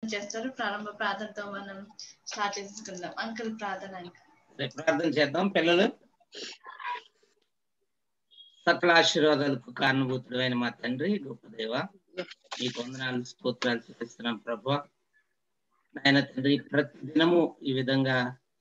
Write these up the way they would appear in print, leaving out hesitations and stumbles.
చేస్తారు. ప్రారంభ ప్రార్థనతో మనం స్టార్ట్ చేసుకుందాం. అంకుల్ ప్రార్థన. ప్రార్థన చేద్దాం. పిల్లలు, సకల ఆశీర్వాదాలకు కారణభూతుడు అయిన మా తండ్రి, గొప్ప దేవ, మీకు వందనాలు స్తోత్రాలు చూపిస్తున్నాం ప్రభువా. నాయన తండ్రి, ప్రతి దినము ఈ విధంగా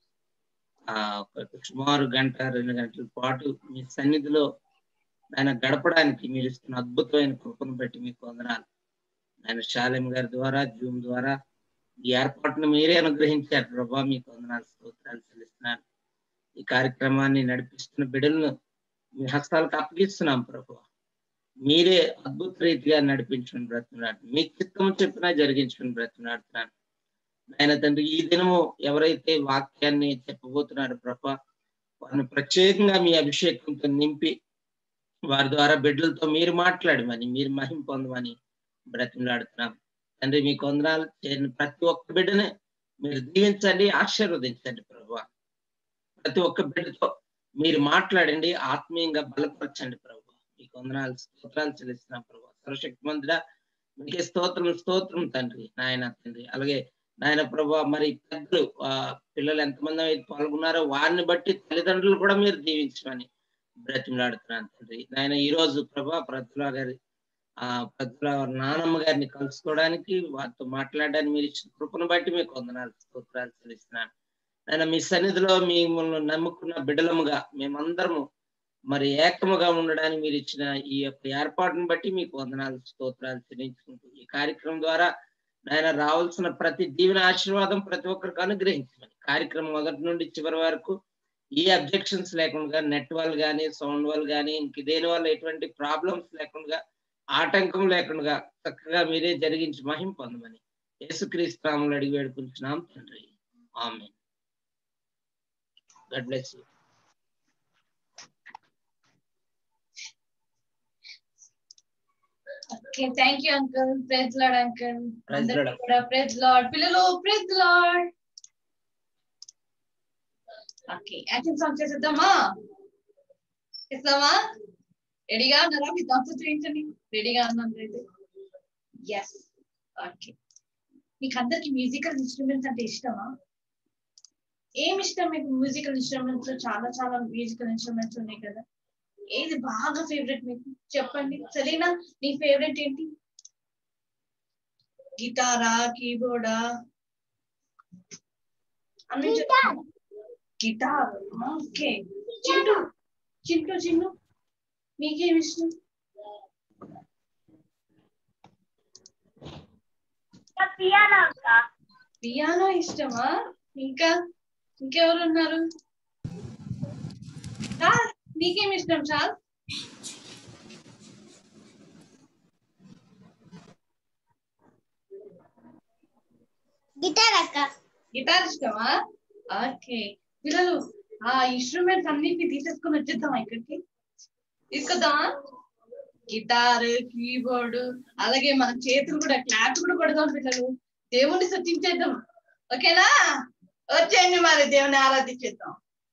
సుమారు 1-2 గంటల పాటు మీ సన్నిధిలో ఆయన గడపడానికి మీరు ఇస్తున్న అద్భుతమైన కృపను బట్టి మీకు వందనాలు. ఆయన శాలెం గారి ద్వారా, జూమ్ ద్వారా ఈ ఏర్పాటును మీరే అనుగ్రహించారు ప్రభా. మీకు వందనాలు స్తోత్రాలు చెల్లిస్తున్నాను. ఈ కార్యక్రమాన్ని నడిపిస్తున్న బిడ్డలను మీ హస్తాలకు అప్పగిస్తున్నాం ప్రభు. మీరే అద్భుత రీతిగా నడిపించుకుని బ్రతున్నాడు. మీ చిత్తము చెప్పినా జరిగించుకుని బ్రతున్నాడుతున్నాను. ఆయన తండ్రి, ఈ దినము ఎవరైతే వాక్యాన్ని చెప్పబోతున్నాడు ప్రభా, వారిని ప్రత్యేకంగా మీ అభిషేకంతో నింపి వారి ద్వారా బిడ్డలతో మీరు మాట్లాడమని, మీరు మహిమ పొందమని బ్రతిమలాడుతున్నాం తండ్రి. మీకు వందనాలు. చేరిన ప్రతి ఒక్క బిడ్డని మీరు దీవించండి, ఆశీర్వదించండి ప్రభా. ప్రతి ఒక్క బిడ్డతో మీరు మాట్లాడండి, ఆత్మీయంగా బలపరచండి ప్రభు. మీకు వందనాలు స్తోత్రాలు చెల్లిస్తున్నాం ప్రభు. సర్వశక్తిమంతుడా, మీకే స్తోత్రం తండ్రి. నాయన తండ్రి, అలాగే నాయన ప్రభా, మరి పెద్దలు పిల్లలు ఎంతమంది అయితే పాల్గొన్నారో వారిని బట్టి తల్లిదండ్రులు కూడా మీరు దీవించమని బ్రతిమలాడుతున్నాను తండ్రి. నాయన ఈ రోజు ప్రభా, ప్రతుల నానమ్మ గారిని కలుసుకోవడానికి, వారితో మాట్లాడడానికి మీరు ఇచ్చిన కృపను బట్టి మీకు వందనాలు స్తోత్రాలు చెల్లిస్తున్నాను. ఆయన మీ సన్నిధిలో మిమ్మల్ని నమ్ముకున్న బిడ్డలముగా మేమందరము మరి ఏకముగా ఉండడానికి మీరు ఇచ్చిన ఈ యొక్క ఏర్పాటును బట్టి మీకు వందనాలు స్తోత్రాలు చెల్లించుకుంటూ ఈ కార్యక్రమం ద్వారా ఆయన రావాల్సిన ప్రతి దీవెన ఆశీర్వాదం ప్రతి ఒక్కరికి అనుగ్రహించమని, కార్యక్రమం మొదటి నుండి చివరి వరకు ఈ అబ్జెక్షన్స్ లేకుండా, నెట్ వాళ్ళు కానీ, సౌండ్ వాళ్ళు కానీ, ఇంక దేని వల్ల ఎటువంటి ప్రాబ్లమ్స్ లేకుండా, ఆటంకం లేకుండా చక్కగా మీరే జరిగించి మహిమ పొందమని యేసుక్రీస్తు నామములో అడిగి వేడుకుంటున్నాం తండ్రి. ఆమేన్. God bless you. Okay, thank you uncle. Praise the Lord uncle. Praise the Lord. Praise the Lord. పిల్లలు praise the Lord. Okay, action song చేసేద్దామా? చేద్దామా? రెడీగా ఉన్నారా? మీ థమ్స్ చేయించండి. రెడీగా ఉన్నాను అయితే. Yes. Okay. మీకు అందరికి మ్యూజికల్ ఇన్స్ట్రుమెంట్స్ అంటే ఇష్టమా? ఏమి ఇష్టం మీకు? మ్యూజికల్ ఇన్స్ట్రుమెంట్స్ చాలా చాలా మ్యూజికల్ ఇన్స్ట్రుమెంట్స్ ఉన్నాయి కదా. ఏది బాగా ఫేవరెట్ మీకు చెప్పండి. సరేనా, నీ ఫేవరెట్ ఏంటి? గిటారా, కీబోర్డా? గిటార్. ఓకే. చిన్ను మీకేమి ఇష్టం? పియానో ఇష్టమా? ఇంకెవరు ఉన్నారు? నీకేమి ఇష్టం చాల్? గిటార్ ఇష్టమా? ఓకే. పిల్లలు, ఆ ఇన్స్ట్రుమెంట్స్ అన్నిటిని తీసేసుకొని వచ్చేద్దామా? ఇక్కడికి తీసుకొద్దామా? గిటార్, కీబోర్డ్, అలాగే మన చేతులు కూడా క్లాప్స్ కూడా కొడదాం పిల్లలు. దేవుణ్ణి స్తుతించేద్దాం. ఓకేనా? వచ్చేయండి మరి, దేవుని ఆరాధించేద్దాం.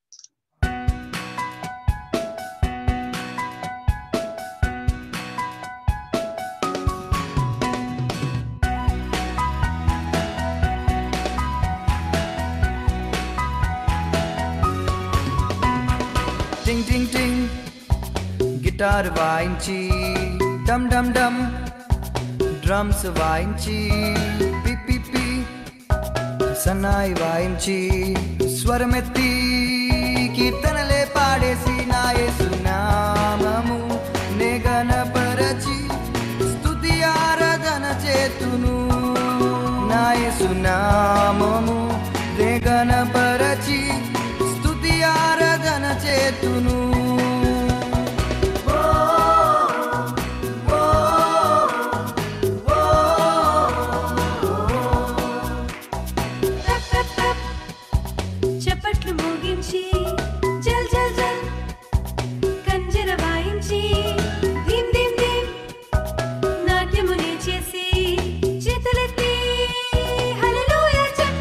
టింగ్ టింగ్ టింగ్ గిటార్ వాయించి, డమ్ డమ్ డమ్ డ్రమ్స్ వాయించి, పి పి పి సన్నాయి వాయించి, స్వరమెత్తి కీర్తనలే పాడేసి నా యేసు నామము నే గణపరచి స్తుతి ఆరాధన చేతును. నా యేసు నామము నే గణపరచి స్తుతి ఆరాధన చేతును. చప్పట్లు మోగించి, జల్ జల్ జల్ కంజర వాయించి, ధీమ్ ధీమ్ ధీమ్ నాట్యమునే చేసి, చేతులెత్తి హల్లెలూయా చెప్పు.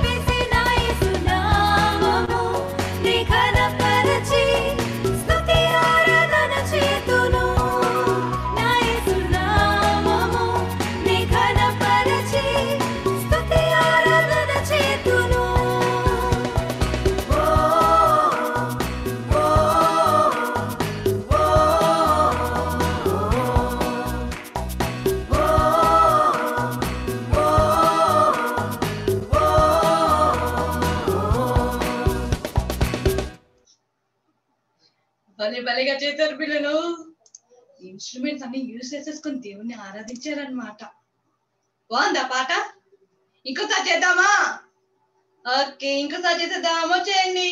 భలే భలేగా చేశారు పిల్లలు. ఇన్స్ట్రుమెంట్స్ అన్ని యూజ్ చేసేసుకుని దేవుణ్ణి ఆరాధించారనమాట. బాగుందా పాట? ఇంకోసారి చేద్దామా? ఓకే, ఇంకోసారి చేసేద్దామా? చేయండి.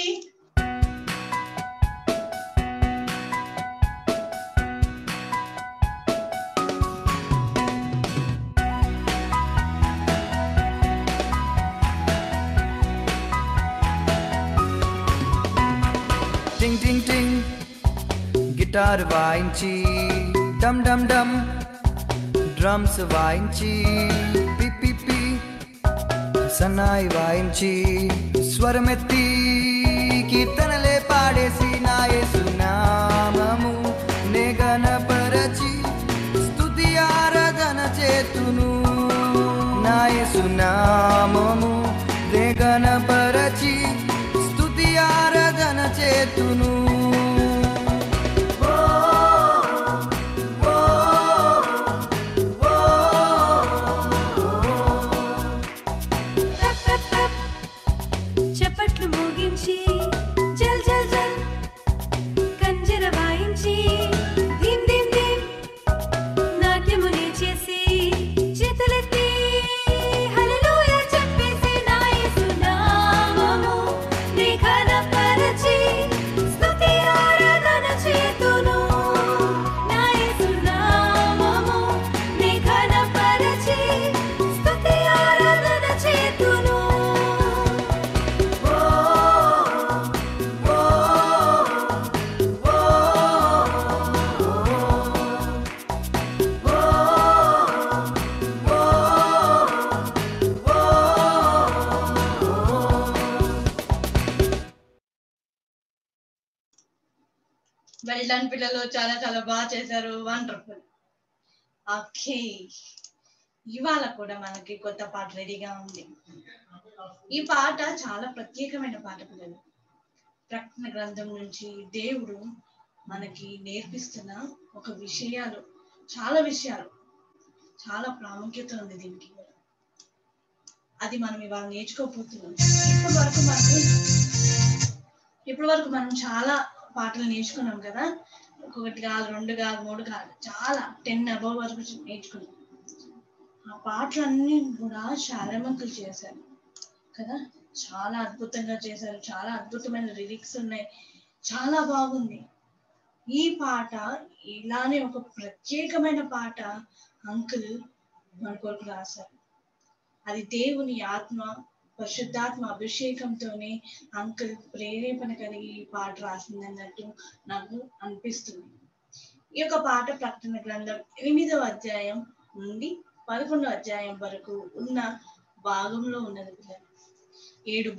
టింగ్ టింగ్ టింగ్ గిటార్ వాయించి డమ్ డమ్ డమ్ డ్రమ్స్ వాయించి పి పి పి సన్నాయి వాయించి స్వరమెత్తి కీర్తనలే పాడేసి నా యేసు నామము నే గణపరచి స్తుతి ఆరాధన చేతును. నా యేసు నామము నే గణపరచి స్తుతి ఆరాధన చేతును. చప్పట్లు మోగించి జల్ జల్ జల్ కంజర వాయించి ధీమ్ ధీమ్ ధీమ్ నాట్యమునే చేసి చేతులెత్తి హల్లెలూయా చెప్పేసి నా యేసు నామము నే ఘనపరచి స్తుతి ఆరాధన చేతును. నా యేసు నామము నే ఘనపరచి స్తుతి ఆరాధన చేతును. వెల్ డన్ పిల్లలు, చాలా చాలా బాగా చేశారు. వండర్ఫుల్. ఓకే, ఇవాళ కూడా మనకి కొత్త పాట రెడీగా ఉంది. ఈ పాట చాలా ప్రత్యేకమైన పాట పిల్లలు. ప్రకటన గ్రంథం నుంచి దేవుడు మనకి నేర్పిస్తున్న ఒక విషయాలు, చాలా విషయాలు, చాలా ప్రాముఖ్యత ఉంది దీనికి. అది మనం ఇవాళ నేర్చుకోబోతున్నాం. ఇప్పటి వరకు మనం చాలా పాటలు నేర్చుకున్నాం కదా. ఒకటి కాదు, రెండు కాదు, మూడు కాదు, చాలా 10 above వరకు నేర్చుకున్నాం. ఆ పాటలన్నీ కూడా శారమంకులు చేశారు కదా. చాలా అద్భుతంగా చేశారు. చాలా అద్భుతమైన లిరిక్స్ ఉన్నాయి. చాలా బాగుంది ఈ పాట. ఇలానే ఒక ప్రత్యేకమైన పాట అంకుల్ మన కొరకు రాశారు. అది దేవుని ఆత్మ, పరిశుద్ధాత్మ అభిషేకంతోనే అంకుల్ ప్రేరేపణ కలిగి ఈ పాట రాసింది అన్నట్టు నాకు అనిపిస్తుంది. ఈ యొక్క పాట ప్రకటన గ్రంథం 8వ అధ్యాయం నుండి 11వ అధ్యాయం వరకు ఉన్న భాగంలో ఉన్నది పిల్లలు. 7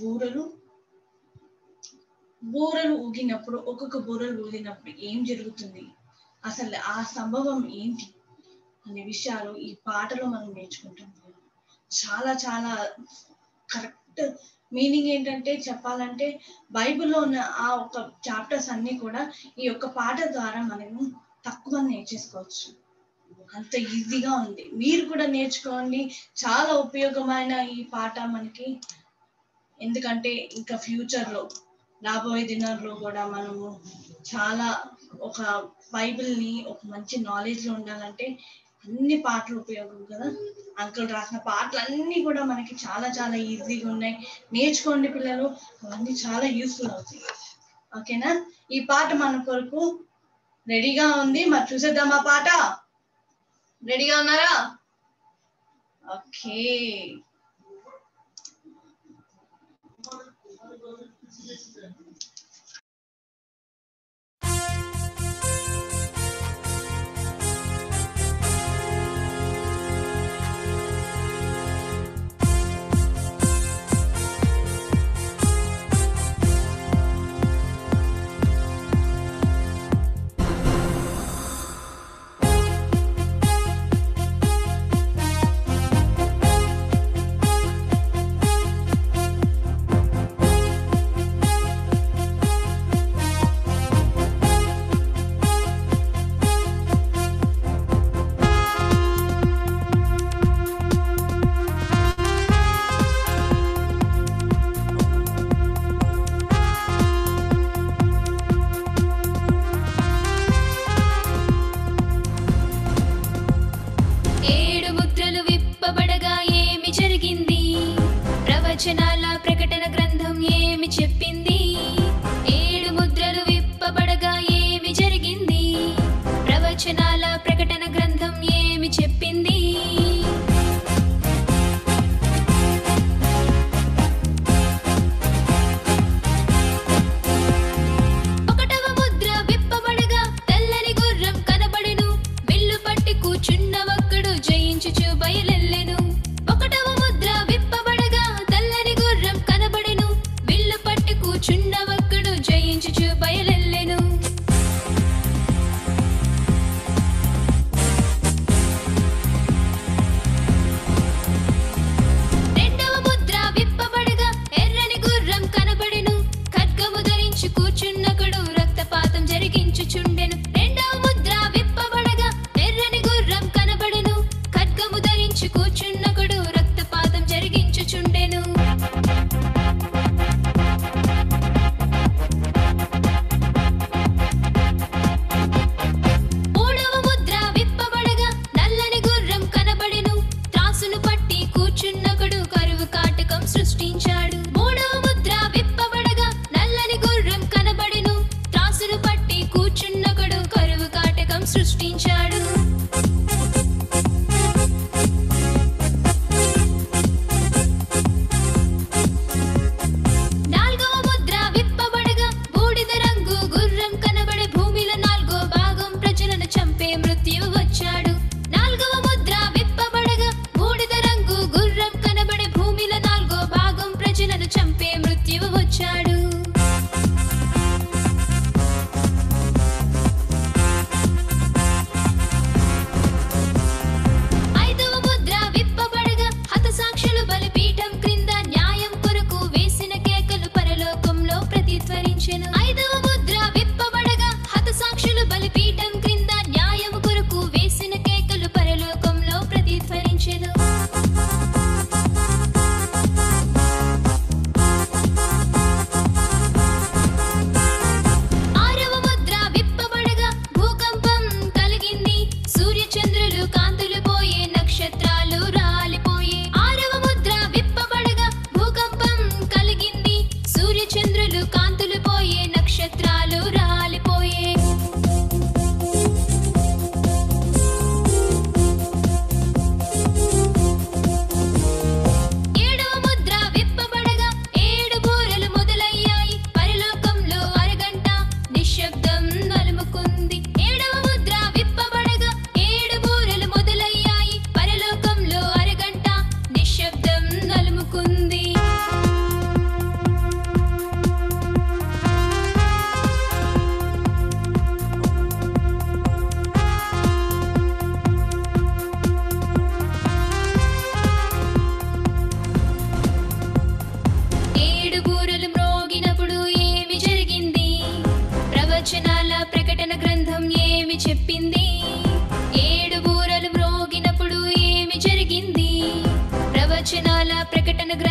బూరలు ఊగినప్పుడు, ఒక్కొక్క బూరలు ఊగినప్పుడు ఏం జరుగుతుంది, అసలు ఆ సంభవం ఏంటి అనే విషయాలు ఈ పాటలో మనం నేర్చుకుంటాం. చాలా చాలా కరెక్ట్ మీనింగ్ ఏంటంటే, చెప్పాలంటే బైబిల్లో ఉన్న ఆ ఒక చాప్టర్స్ అన్ని కూడా ఈ యొక్క పాట ద్వారా మనము తక్కువ నేర్చేసుకోవచ్చు. అంత ఈజీగా ఉంది. మీరు కూడా నేర్చుకోండి. చాలా ఉపయోగమైన ఈ పాట మనకి. ఎందుకంటే ఇంకా ఫ్యూచర్లో రాబోయే దినాల్లో కూడా మనము చాలా ఒక బైబిల్ని ఒక మంచి నాలెడ్జ్లో ఉండాలంటే అన్ని పాటలు ఉపయోగం కదా. అంకుల్ రాసిన పాటలు అన్నీ కూడా మనకి చాలా చాలా ఈజీగా ఉన్నాయి. నేర్చుకోండి పిల్లలు, అవన్నీ చాలా యూస్ఫుల్ అవుతాయి. ఓకేనా? ఈ పాట మన కొరకు రెడీగా ఉంది. మరి చూసేద్దాం ఆ పాట. రెడీగా ఉన్నారా? ఓకే.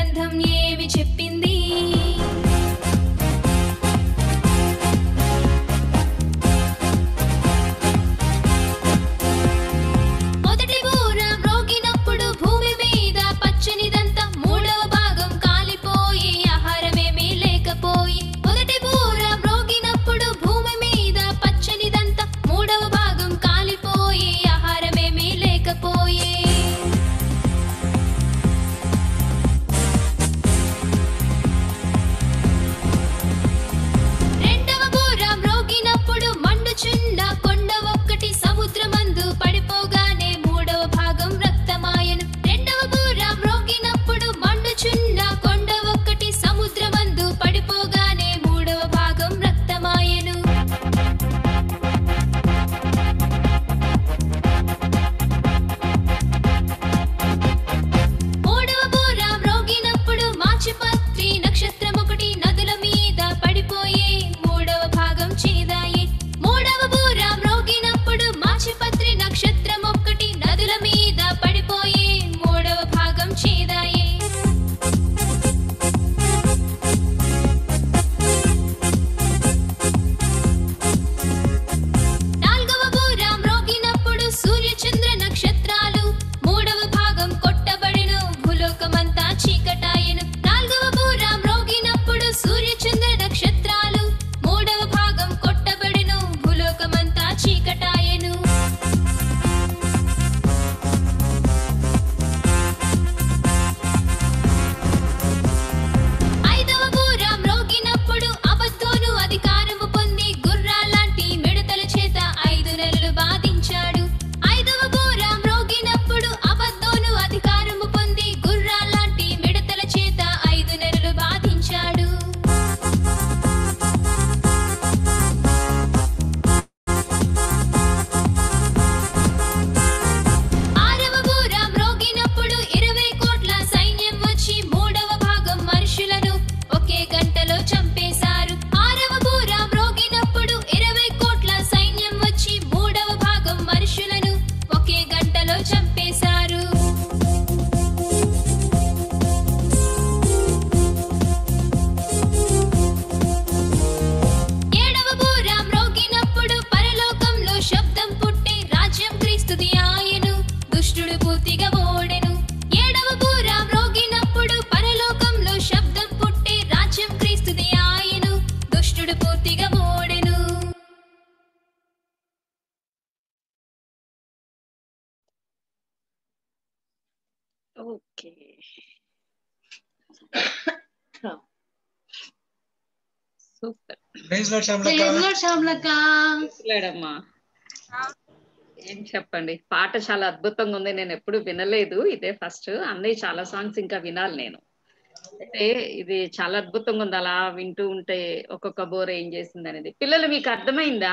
గ్రంథం ఏమి చెప్పింది? మొదటి బూర మ్రోగినప్పుడు భూమి మీద పచ్చనిదంతా, మూడవ భాగం కాలిపోయి ఆహారమేమీ లేకపోయి. మొదటి బూర మ్రోగినప్పుడు భూమి మీద పచ్చనిదంతా, మూడవ భాగం కాలిపోయి ఆహారమేమీ లేకపోయి. రెండవ బూర మ్రోగినప్పుడు మండుచున్న కొండ ఒక్కటి సముద్రమందు పడిపోగానే మూడవ భాగం రక్తమాయను. రెండవ బూర మ్రోగినప్పుడు మండుచున్న కొండ ఒక్కటి సముద్రమందు పడిపోగానే మూడవ భాగం రక్తమాయను. మూడవ బూర మ్రోగినప్పుడు మాచిపత్రి నక్షత్రం ఒకటి నదుల మీద పడిపోయే మూడవ భాగం చేదాయే. మూడవ బూర మ్రోగినప్పుడు మాచిపత్రి నక్షత్రం ఒక్కటి నదుల మీద పడిపోయే మూడవ భాగం చేదాయే. నాల్గవ బూర మ్రోగినప్పుడు సూర్య చంద్ర నక్షత్రాలు మూడవ భాగం కొట్టబడెను, భూలోకమంతా చీకటాయెను. నాల్గవ బూర మ్రోగినప్పుడు సూర్య చంద్ర నక్షత్రాలు మూడవ భాగం కొట్టబడెను, భూలోకమంతా చీకటాయెను. ఐదవ బూర మ్రోగినప్పుడు అబద్దోను అధికారము పొంది గుర్రాలాంటి మిడతల చేత 5 నెలలు బాధించాడు. ఐదవ బూర మ్రోగినప్పుడు అబద్దోను అధికారము పొంది గుర్రాలాంటి మిడతల చేత 5 నెలలు బాధించాడు. ఆరవ బూర మ్రోగినప్పుడు 20 కోట్ల సైన్యం వచ్చి మూడవ భాగం మనుషులను ఒకే గంటలో చంపేశారు. ఆరవ బూర మ్రోగినప్పుడు 20 కోట్ల సైన్యం వచ్చి మూడవ భాగం మనుషులను ఒకే గంటలో చంపేశారు. ఏడవ బూర మ్రోగినప్పుడు పరలోకంలో శబ్దం పుట్టి రాజ్యం క్రీస్తుది ఆయను, దుష్టుడు పూర్తిగా ఓడెను. ఏడవ బూర మ్రోగినప్పుడు పరలోకంలో శబ్దం పుట్టి రాజ్యం క్రీస్తుది ఆయను, దుష్టుడు పూర్తిగా ఓడెను. ఓకే. సూపర్. ప్రైజ్ లార్డ్ శ్యామలక్క. ప్రైజ్ లార్డ్ శ్యామలక్క. లేడమ్మా, ఏం చెప్పండి. పాట చాలా అద్భుతంగా ఉంది. నేను ఎప్పుడు వినలేదు, ఇదే ఫస్ట్. అన్నయ్య చాలా సాంగ్స్ ఇంకా వినాలి నేను. అయితే ఇది చాలా అద్భుతంగా ఉంది. అలా వింటూ ఉంటే ఒక్కొక్క బోర్ ఏం చేసింది అనేది. పిల్లలు మీకు అర్థమైందా?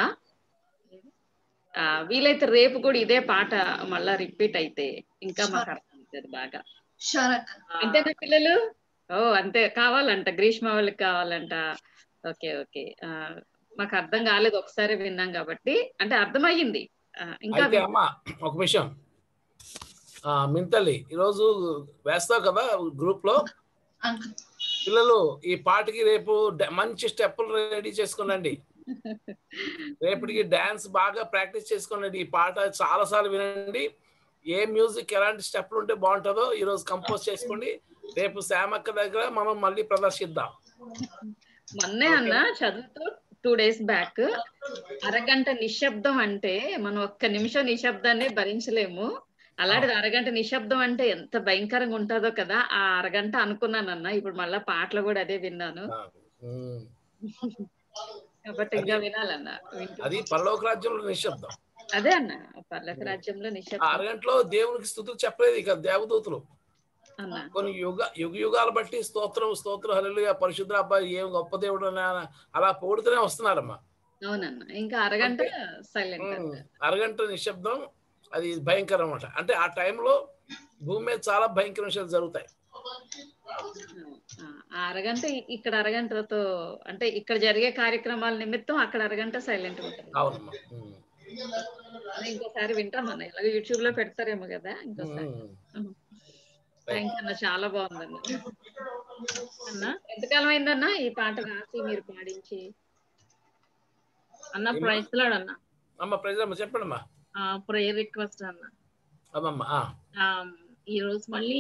వీలైతే రేపు కూడా ఇదే పాట మళ్ళా రిపీట్ అయితే ఇంకా మాకు అర్థమవుతుంది బాగా. అంతేనా పిల్లలు? ఓ అంతే. కావాలంట, గ్రీష్మ వాళ్ళకి కావాలంట. Okay okay. మాకు అర్థం కాలేదు, ఒకసారి విన్నాం కాబట్టి. అంటే అర్థమయ్యింది. ఇంకా అయితే అమ్మా ఒక విషయం, మింతల్లి ఈరోజు వేస్తావు కదా గ్రూప్ లో, పిల్లలు ఈ పాటకి రేపు మంచి స్టెప్పులు రెడీ చేసుకోనండి. రేపటికి డాన్స్ బాగా ప్రాక్టీస్ చేసుకోనండి. ఈ పాట చాలా సార్లు వినండి. ఏ మ్యూజిక్ ఎలాంటి స్టెప్లు ఉంటే బాగుంటుందో ఈరోజు కంపోజ్ చేసుకోండి. రేపు శ్యామక్క దగ్గర మనం మళ్ళీ ప్రదర్శిద్దాం. మొన్నే అన్న చదువుతూ 2 days బ్యాక్ అరగంట నిశ్శబ్దం అంటే మనం ఒక్క నిమిషం నిశ్శబ్దాన్ని భరించలేము. అలాంటిది అరగంట నిశ్శబ్దం అంటే ఎంత భయంకరంగా ఉంటుందో కదా. ఆ అరగంట అనుకున్నానన్న. ఇప్పుడు మళ్ళా పాటలు కూడా అదే విన్నాను కాబట్టి ఇంకా వినాలన్న. అది పరలోక రాజ్యంలో నిశ్శబ్దం. అదే అన్న, పరలోక రాజ్యంలో నిశ్శబ్దం. అరగంటలో దేవునికి స్తుతులు చెప్పలేదు ఇక దేవదూతులు. కొన్ని యుగాలు బట్టి స్తోత్రం స్తోత్రం హల్లెలూయా పరిశుద్ధ అబ్బాయి ఏం గొప్ప దేవుడు అలా పోడుతూనే వస్తున్నారమ్మా. అవునన్న. ఇంకా అరగంట సైలెంట్, అరగంట నిశ్శబ్దం. అది భయంకరం అన్నమాట. అంటే ఆ టైంలో భూమి మీద చాలా భయంకర విషయాలు జరుగుతాయి. అరగంట ఇక్కడ అరగంటతో అంటే ఇక్కడ జరిగే కార్యక్రమాల నిమిత్తం అక్కడ అరగంట సైలెంట్ ఉంటుంది. అవునమ్మా. ఇంకోసారి వింటామన్న. ఇలాగ యూట్యూబ్ లో పెడతారేమో కదా ఇంకోసారి. థ్యాంక్స్ అన్న, చాలా బాగుందన్న. అన్న ఎంతకాలం అయిందన్న ఈ పాట రాసి మీరు పాడించి? అన్న ప్రైజ్ లాడ్ అన్న. అమ్మ ప్రైజ్ అమ్మ, చెప్పండి అమ్మా. ప్రేయర్ రిక్వెస్ట్ అన్న. ఈ రోజు మళ్ళీ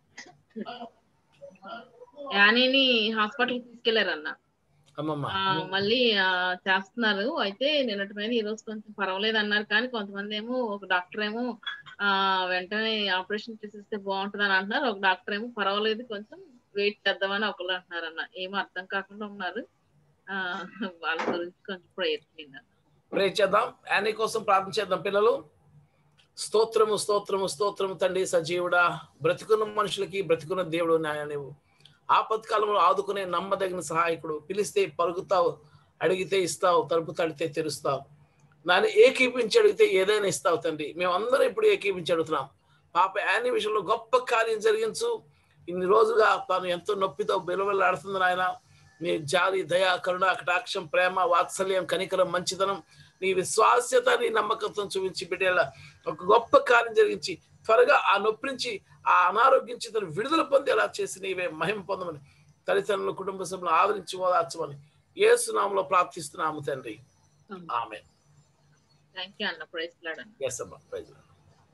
యానీని హాస్పిటల్ తీసుకెళ్లారన్న. మళ్ళీ చేస్తున్నారు. అయితే నిన్నటి పైన ఈ రోజు కొంచెం పర్వాలేదు అన్నారు. కానీ కొంతమంది ఏమో, ఒక డాక్టర్ ఏమో వెంటనే ఆపరేషన్ చేసేస్తే బాగుంటుంది అని అంటున్నారు. ఒక డాక్టర్ ఏమో పర్వాలేదు కొంచెం వెయిట్ చేద్దామని ఒకళ్ళు అంటున్నారు అన్న. ఏమో అర్థం కాకుండా ఉన్నారు. వాళ్ళ గురించి కొంచెం ప్రే చేద్దాం. యానీ కోసం ప్రార్థన చేద్దాం. పిల్లలు, స్తోత్రము స్తోత్రము స్తోత్రము తండ్రి, సజీవుడా, బ్రతికున్న మనుషులకి బ్రతికున్న దేవుడు నాయన. నీవు ఆపత్కాలంలో ఆదుకునే నమ్మదగిన సహాయకుడు. పిలిస్తే పలుకుతావు, అడిగితే ఇస్తావు, తలుపు తడితే తెరుస్తావు. నాన్న ఏకీపించి అడిగితే ఏదైనా ఇస్తావు తండ్రి. మేమందరం ఇప్పుడు ఏకీపించి అడుగుతున్నాం. పాప యానీ విషయంలో గొప్ప కార్యం జరిగించు. ఇన్ని రోజులుగా తాను ఎంతో నొప్పితో బెలవెల్లాడుతుంది నాయన. నీ జాలి, దయా, కరుణ, కటాక్షం, ప్రేమ, వాత్సల్యం, కనికరం, మంచితనం, నీ విశ్వాస్యత, నీ నమ్మకంతో చూపించి బిడ్డల ఒక గొప్ప కార్యం జరిగించి త్వరగా ఆ నొప్పి నుంచి, ఆ అనారోగ్యం నుంచి తను విడుదల పొందేలా చేసి నీవే మహిమ పొందమని, తల్లిదండ్రులు, కుటుంబ సభ్యులను ఆదరించి ఓదార్చమని యేసు నామములో ప్రార్థిస్తున్నాము తండ్రి. ఆమేన్. థాంక్యూ అన్న. ప్రైజ్ లార్డ్ అన్న. yes అమ్మా, ప్రైజ్ లార్డ్.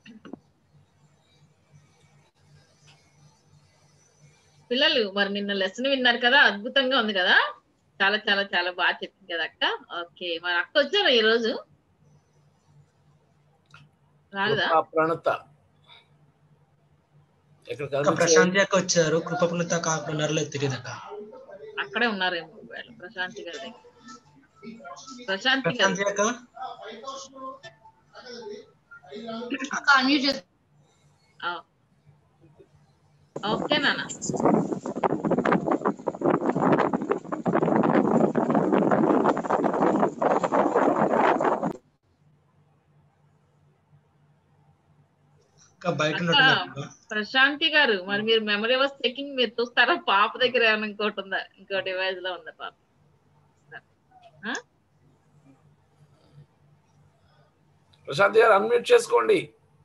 పిల్లలు మరి నిన్న లెసన్ విన్నారు కదా, అద్భుతంగా ఉంది కదా, చాలా చాలా చాలా బాగా చెప్పింది కదా అక్క. ఓకే, మరి అక్క వచ్చారా ఈ రోజు? రాలేదా? ప్రణత ప్రశాంతి అక్క వచ్చారు. కృపప్రణత కాకుండా తెలియదు అక్క. అక్కడే ఉన్నారేమో ప్రశాంతి గారి దగ్గర. ప్రశాంతి అక్క ఓకే నాన్న. ప్రశాంతి గారు, మరి మీరు మెమరీ వాస్ చెకింగ్ మీరు చూస్తారా? పాప దగ్గర ఏమైనా ఇంకోటి ఉందా? ఇంకో డివైస్ లో ఉందా పాప? ప్రశాంతి గారు అన్మ్యూట్ చేసుకోండి.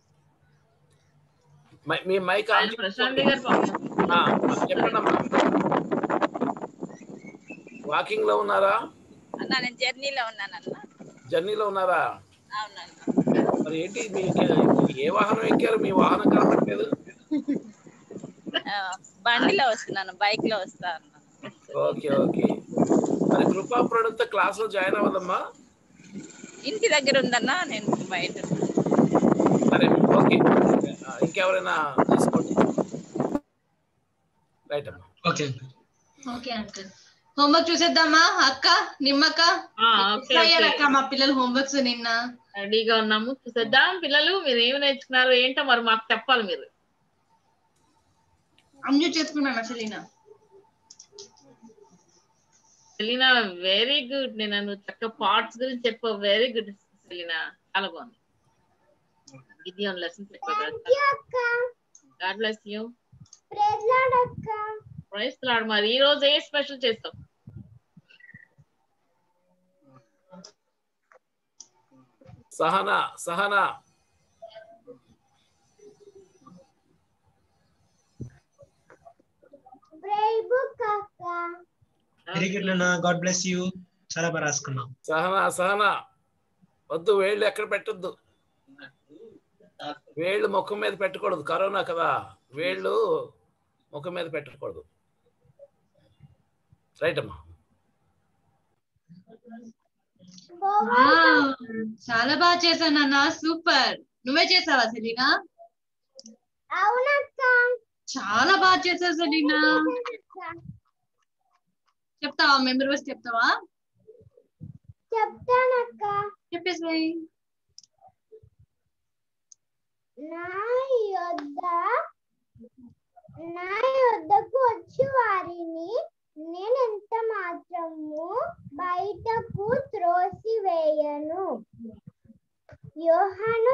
మీ మైక్ ప్రశాంతి గారు చెప్పండి అమ్మా. వాకింగ్ లో ఉన్నారా? జర్నీలో ఉన్నానన్న. జర్నీలో ఉన్నారా? అవునన్న. మరి ఏంటి ఏ వాహనం ఎక్కారు? మీ వాహనం కనబడలేదు. బండిలో వస్తున్నాను, బైక్ లో వస్తాను. Okay okay. మరి కృపా ప్రణత క్లాస్ లో జాయిన్ అవ్వదమ్మా? ఇంటి దగ్గర ఉందన్నా, నేను బయట. సరే ఓకే, ఇంకెవరైనా తీసుకోండి. రైట్ అమ్మా. Okay okay uncle. హోంవర్క్ చూసేద్దామా అక్క? నిమ్మక్క అక్క, మా పిల్లలు హోంవర్క్స్ నిన్న రెడీగా ఉన్నాము, చూసేద్దాం. పిల్లలు మీరు ఏమి నేర్చుకున్నారు ఏంటో మరి మాకు చెప్పాలి. మీరు అమ్యూట్ చేసుకున్నాను. Selina very good. నేను చక్కగా పార్ట్స్ గురించి చెప్పావు. వెరీ గుడ్ సెలీనా, చాలా బాగుంది. Gideon lessons God bless you. Praise Lord అక్క. Praise Lord. మరి ఈ రోజు ఏ స్పెషల్ చేస్తావు? సహనా సహనా వెరీ గుడ్ నాన్న, గాడ్ బ్లెస్ యూ. చాలా బాగా రాసుకున్నాం. సహనా సహనా వద్దు, వేళ్ళు ఎక్కడ పెట్టొద్దు. వేళ్ళు ముఖం మీద పెట్టకూడదు, కరోనా కదా. వేళ్ళు ముఖం మీద పెట్టకూడదు. రైట్ అమ్మా. చాలా బాగా చేశానన్నా, సూపర్. నువ్వే చేసావా సెలీనా? అవునక్క. చాలా బాగా చేసావు సెలీనా. చెప్తావా? మెమరీ వర్స్ చెప్తావా? చెప్తానక్క. చెప్పేసి. నా యొద్దకు వచ్చి వారిని నేనెంత మాత్రము బయటకు త్రోసివేయను. యోహాను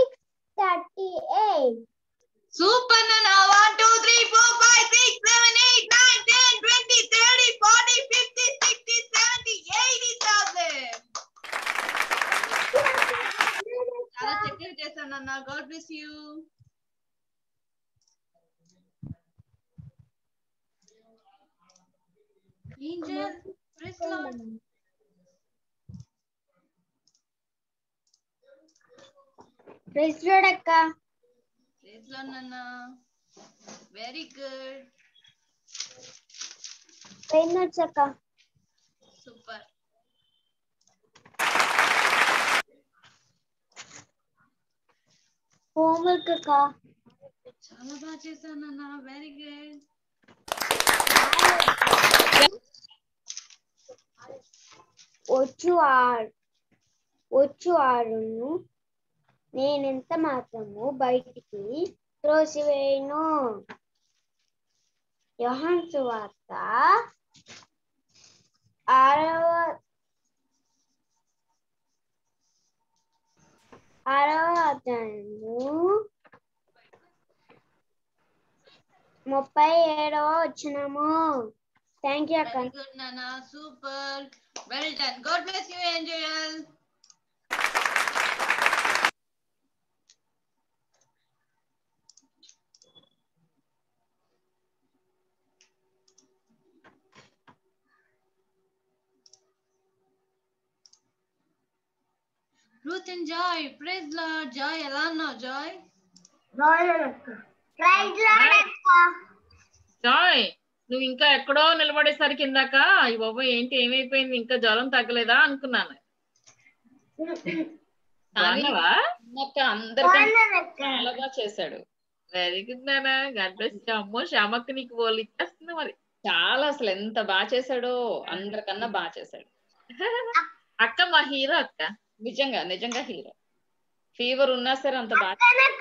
6:38. సూపర్ నాన్న. 1 2 3 4 5 6 7 8 9 10 20 30 40 50 60 70 80,000. చాలా చక్కగా చేశానన్నా. God bless you. Angel praise Lord. Praise Lord అక్క. ప్రైజ్ లార్డ్ నాన్న. Very good. ప్రైజ్ లార్డ్ అక్క. సూపర్. హోంవర్క్ అక్క. చాలా బాగా చేశాను నాన్న. Very good. వచ్చు ఆరును నేనెంత మాత్రము బయటికి త్రోసివేయను. యోహాను సువార్త 6వ అధ్యాయము 37వ వచనము. థ్యాంక్ యూ అక్క. వెరీ గుడ్ నాన్న. Super. Well done. God bless you Angel. Ruth and Joy. Praise Lord. Joy ఎలా ఉన్నావు జాయ్? జాయ్ నువ్వు ఇంకా ఎక్కడో నిలబడేసరికి ఇందాక ఈ బాబు ఏంటి ఏమైపోయింది ఇంకా జ్వరం తగ్గలేదా అనుకున్నాను. తాగావా? అందరికీ చాలా బాగా చేశాడు. వెరీ గుడ్ నాన్న. God bless you. అమ్మో శ్యామక్క నీకు వాళ్ళు ఇచ్చేస్తుంది మరి. చాలా అసలు ఎంత బాగా చేశాడో అందరికన్నా బాగా చేశాడు. అక్క మా హీరో అక్క. నిజంగా హీరో. ఫీవర్ ఉన్నా సరే అంత బాగా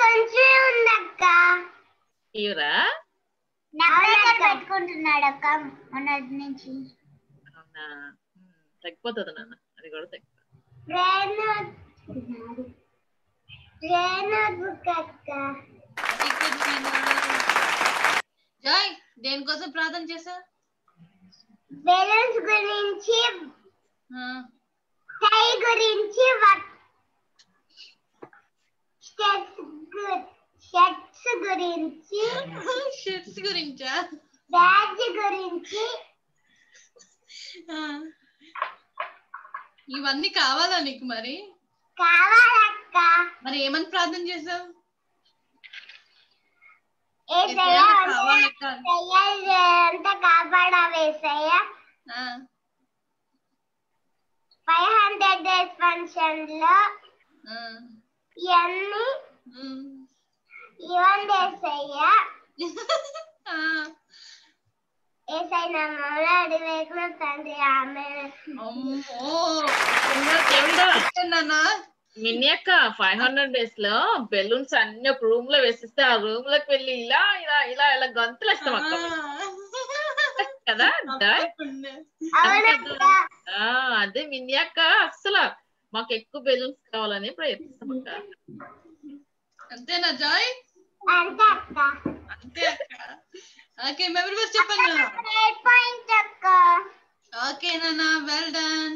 హీరోరా పెట్టుకుంటున్నాడు అక్క మొన్నటి నుంచి. అవునా తగ్గిపోతుంది నాన్న. అది కూడా తగ్గిపోతుంది. జాయ్ దేనికోసం ప్రార్థన చేశా? బెలూన్స్ గురించి, టై గురించి, షర్ట్స్ గురించా? బ్యాగ్ గురించి. ఇవన్నీ కావాలా నీకు? మరి కావాలక్క. మరి ఏమని ప్రార్థన చేసావు? కాపాడవేసయ్య. 500 days ఫంక్షన్ లో ఇవన్నీ ఇవ్వండి ఏసయ్యా. ఏసయ్య నమ్మడి వేకుల తండ్రి. ఆమేన్. మినీ అక్క 500 days లో బెలూన్స్ అన్ని ఒక రూమ్ లో వేసిస్తే ఆ రూమ్ లోకి వెళ్ళి ఇలా ఇలా ఇలా ఇలా గంతులు వేస్తాం అక్క కదా. అదే మినీ అక్క అస్సలు మాకు ఎక్కువ బెలూన్స్ కావాలని ప్రయత్నిస్తాం అక్క. అంతేనా జాయ్? అంతే అక్క. అంతే అక్క. ఓకే మెమరీ వర్స్ చెప్పండి. 8 పాయింట్స్ అక్క. ఓకే నాన్న. Well done.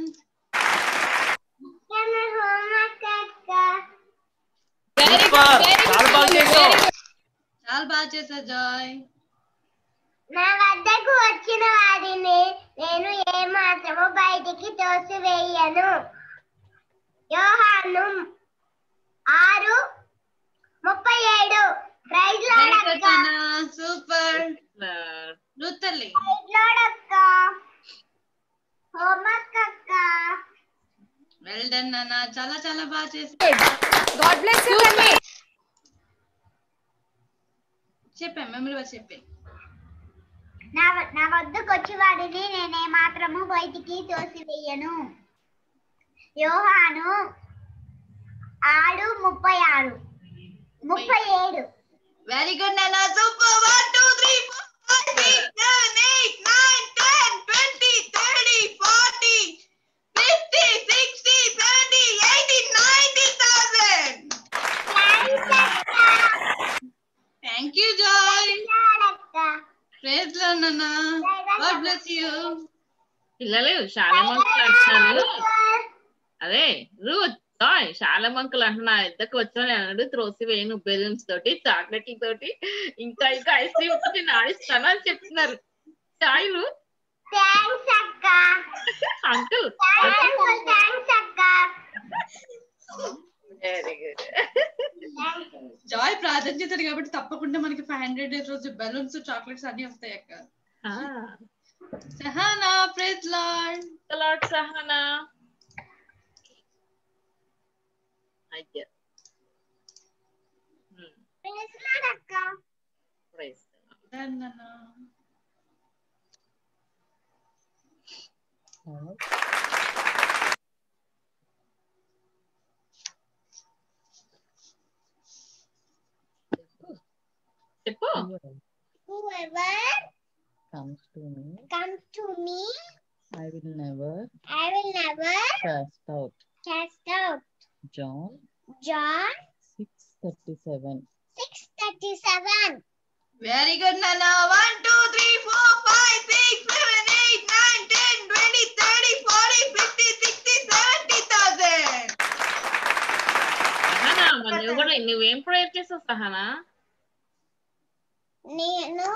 చాలా బాగా చేశా జాయ్. నా వద్దకు వచ్చిన వారిని నేను ఏమాత్రము బయటికి తోసివేయను. యోహాను 6:37. ప్రైజ్ లార్డ్ అక్క. సూపర్. రూతల్లి ప్రైజ్ లార్డ్ అక్క. హోంవర్క్ అక్క. వెల్ డన్ నాన్న. చాలా చాలా బాగా చేశా. గాడ్ బ్లెస్ యు తల్లి. చెప్పే మెమరీ వర్స్ చెప్పే. నా వద్దకు వచ్చి వాడిని నేనే మాత్రము బయటికి తోసివేయను. యోహాను 6:37. వెరీ గుడ్ నాన్న. Super. 1 2 3 4 5 6 7 8 9 10 20 30 40 50 60 70 80 90,000. Thank you Joy. Praise Lord నాన్న. God bless you. పిల్లలు శాలమంకులు అంటున్నారు. అదే రూత్ జాయ్ శాలమంకులు అంటున్నా. ఇద్దరికి వచ్చాను అన్నాడు. త్రోసివేయను బెలూన్స్ తోటి చాక్లెట్ల తోటి ఇంకా ఐస్ క్రీమ్ తోటి ఆడిస్తాను అని చెప్తున్నారు. జాయ్ రూత్ థ్యాంక్స్ అక్క. అంకుల్ థ్యాంక్స్ అక్క. Very good. జాయ్ ప్రార్థన చేశారు కాబట్టి తప్పకుండా మనకి 500 రోజు బెలూన్స్ చాక్లెట్స్ అన్ని వస్తాయి అక్క. Sahana praise Lord. Lord Sahana. అయ్యా ప్రైజ్ లార్డ్ అక్క. ప్రైజ్ చెప్పు. Whoever comes to me, I will never cast out. John 6:37. Very good, Nana. 1, 2, 3, 4, 5, 6, 7, 8, 9, 10, 20, 30, 40, 50, 60, 70,000. Sahana, నువ్వేం ప్రేయర్ చేసావు సహనా? నేను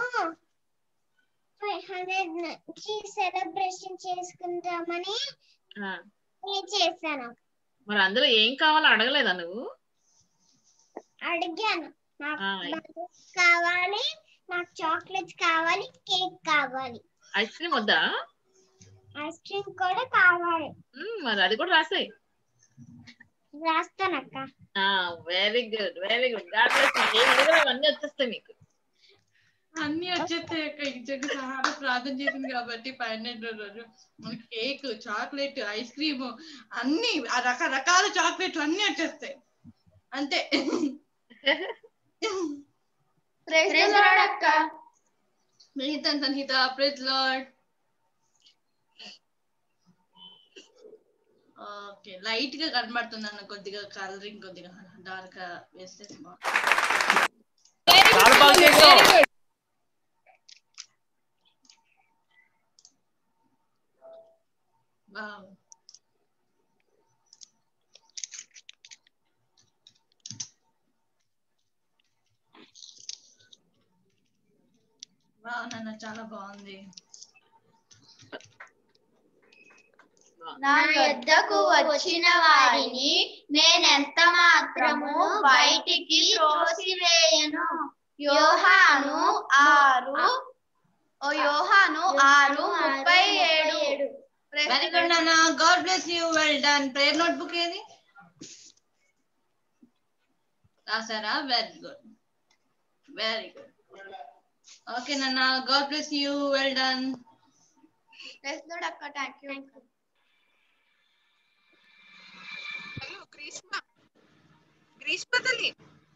500 నుంచి సెలబ్రేషన్ చేసుకుందామని చేశాను. మరి అందులో ఏం కావాలో అడగలేదా నువ్వు? అడిగాను. నాకు కావాలి, నాకు చాక్లెట్స్ కావాలి, కేక్ కావాలి. ఐస్ క్రీమ్ వద్దా? ఐస్ క్రీమ్ కూడా కావాలి. మరి అది కూడా రాసాయి. రాస్తానక్క. Very good, very good. అన్ని వచ్చేస్తాయి మీకు. అన్ని వచ్చేస్తాయి అక్క. ఇంచకు సహానా ప్రార్థన చేసింది కాబట్టి 500 రోజు మనకి కేక్, చాక్లెట్, ఐస్ క్రీమ్ అన్ని రకరకాల చాక్లెట్లు అన్ని వచ్చేస్తాయి అంతే. ప్రైజ్ లార్డ్ అక్క. Samhitha praise Lord. Okay, light గా కనబడుతుంది అన్న, కొద్దిగా కలరింగ్ కొద్దిగా డార్క్ గా వేస్తే నాన్న చాలా బాగుంది. నా యొద్దకు వచ్చిన వారిని నేనెంత మాత్రము బయటికి త్రోసివేయను. యోహాను 6:37. వెరీ గుడ్ నాన్న. God bless you. Well done. Prayer notebook ఏది రాసారా? Very good, very good. Okay నాన్న, God bless you. Well done. Praise Lord అక్క. థాంక్యూ. హలో గ్రీష్మ తల్లి.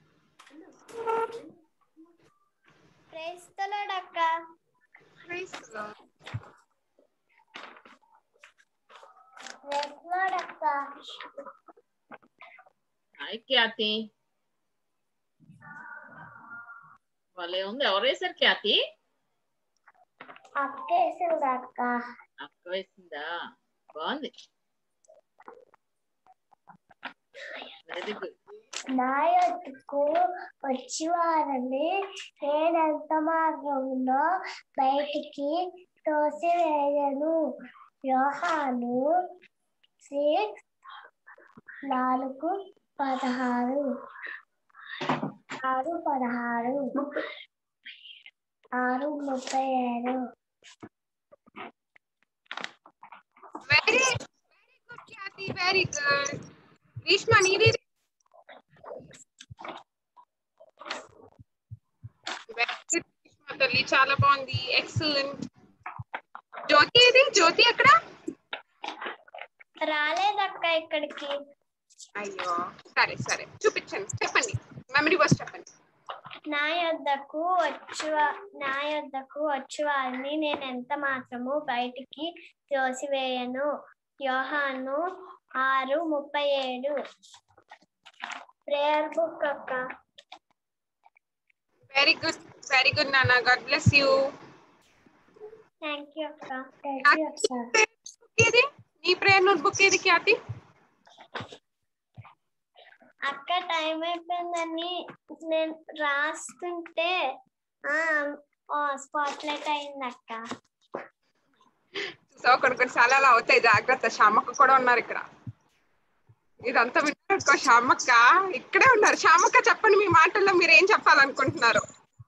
ప్రైజ్ లార్డ్ అక్క. Praise Lord. ప్రైజ్ లార్డ్ అక్క. హాయ్ ఖ్యాతి. వాళ్ళే ఉంది. ఎవరు వేశారు ఖ్యాతి? అక్క వేసింది అక్క. అక్క వేసిందా? బాగుంది. Very good. నా యొద్దకు వచ్చి వారిని నేనెంత మార్గంలో బయటికి తోసివేయను. Yohanu 6:4-16. 6:37. Very good Khyathi. Very good. Greeshma నీది తల్లి చాలా బాగుంది. ఎక్సలెంట్. జ్యోతి ఏది? జ్యోతి ఎక్కడ? రాలేదక్క ఇక్కడికి. అయ్యో, సరే సరే చూపించండి. చెప్పండి, మెమరీ వర్స్ చెప్పండి. నా యొద్దకు వచ్చి వారిని నేను ఎంత మాత్రము బయటికి తోసివేయను. యోహాను 6:37. ప్రేయర్ బుక్ అక్క. వెరీ గుడ్, వెరీ గుడ్ నాన్న. God bless you. Thank you అక్క. ఏది నీ ప్రేయర్ నోట్ బుక్ ఏది ఖ్యాతి? అక్క టైం అయిపోయిందని నేను రాస్తుంటే స్పాట్ లైట్ అయింది అక్క. కొన్నిసార్లు అలా అవుతాయి, జాగ్రత్త. శ్యామక్క కూడా ఉన్నారు ఇక్కడ. ఇదంతా వింటారు. శ్యామక్క ఇక్కడే ఉన్నారు. శ్యామక్క చెప్పండి, మీ మాటల్లో మీరు ఏం చెప్పాలనుకుంటున్నారు?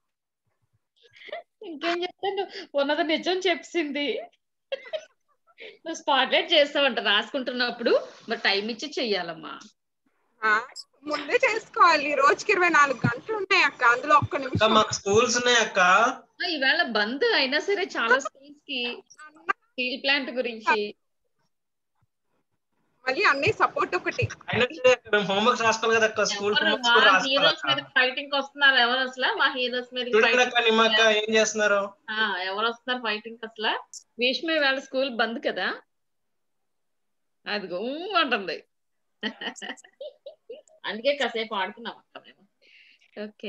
ఇంకేం చెప్తాను, ఉన్నది నిజం చెప్పింది. నువ్వు స్పాట్లైట్ చేస్తావంట రాసుకుంటున్నప్పుడు, మరి టైం ఇచ్చి చెయ్యాలమ్మా. ముందే చేసుకోవాలి. రోజుకి 24 గంటలు ఉన్నాయి అక్క, అందులో ఒక్క నిమిషం. మాకు స్కూల్స్ ఉన్నాయి అక్క. ఈవేళ బంద్ అయినా సరే చాలా స్కూల్స్ కి స్టీల్ ప్లాంట్ గురించి మళ్ళీ అన్ని సపోర్ట్ ఒకటి. హోంవర్క్ రాసుకోవాలి కదా అక్క, స్కూల్ హీరోస్ మీద ఫైటింగ్ వస్తున్నారు. ఎవరు అసలు మా హీరోస్ మీద ఏం చేస్తున్నారు? ఎవరు వస్తున్నారు ఫైటింగ్ అసలు? భీష్మ వాళ్ళ స్కూల్ బంద్ కదా, అది అంటుంది. అందుకే కాసేపు ఆడుతున్నాం అక్క మేము. Okay,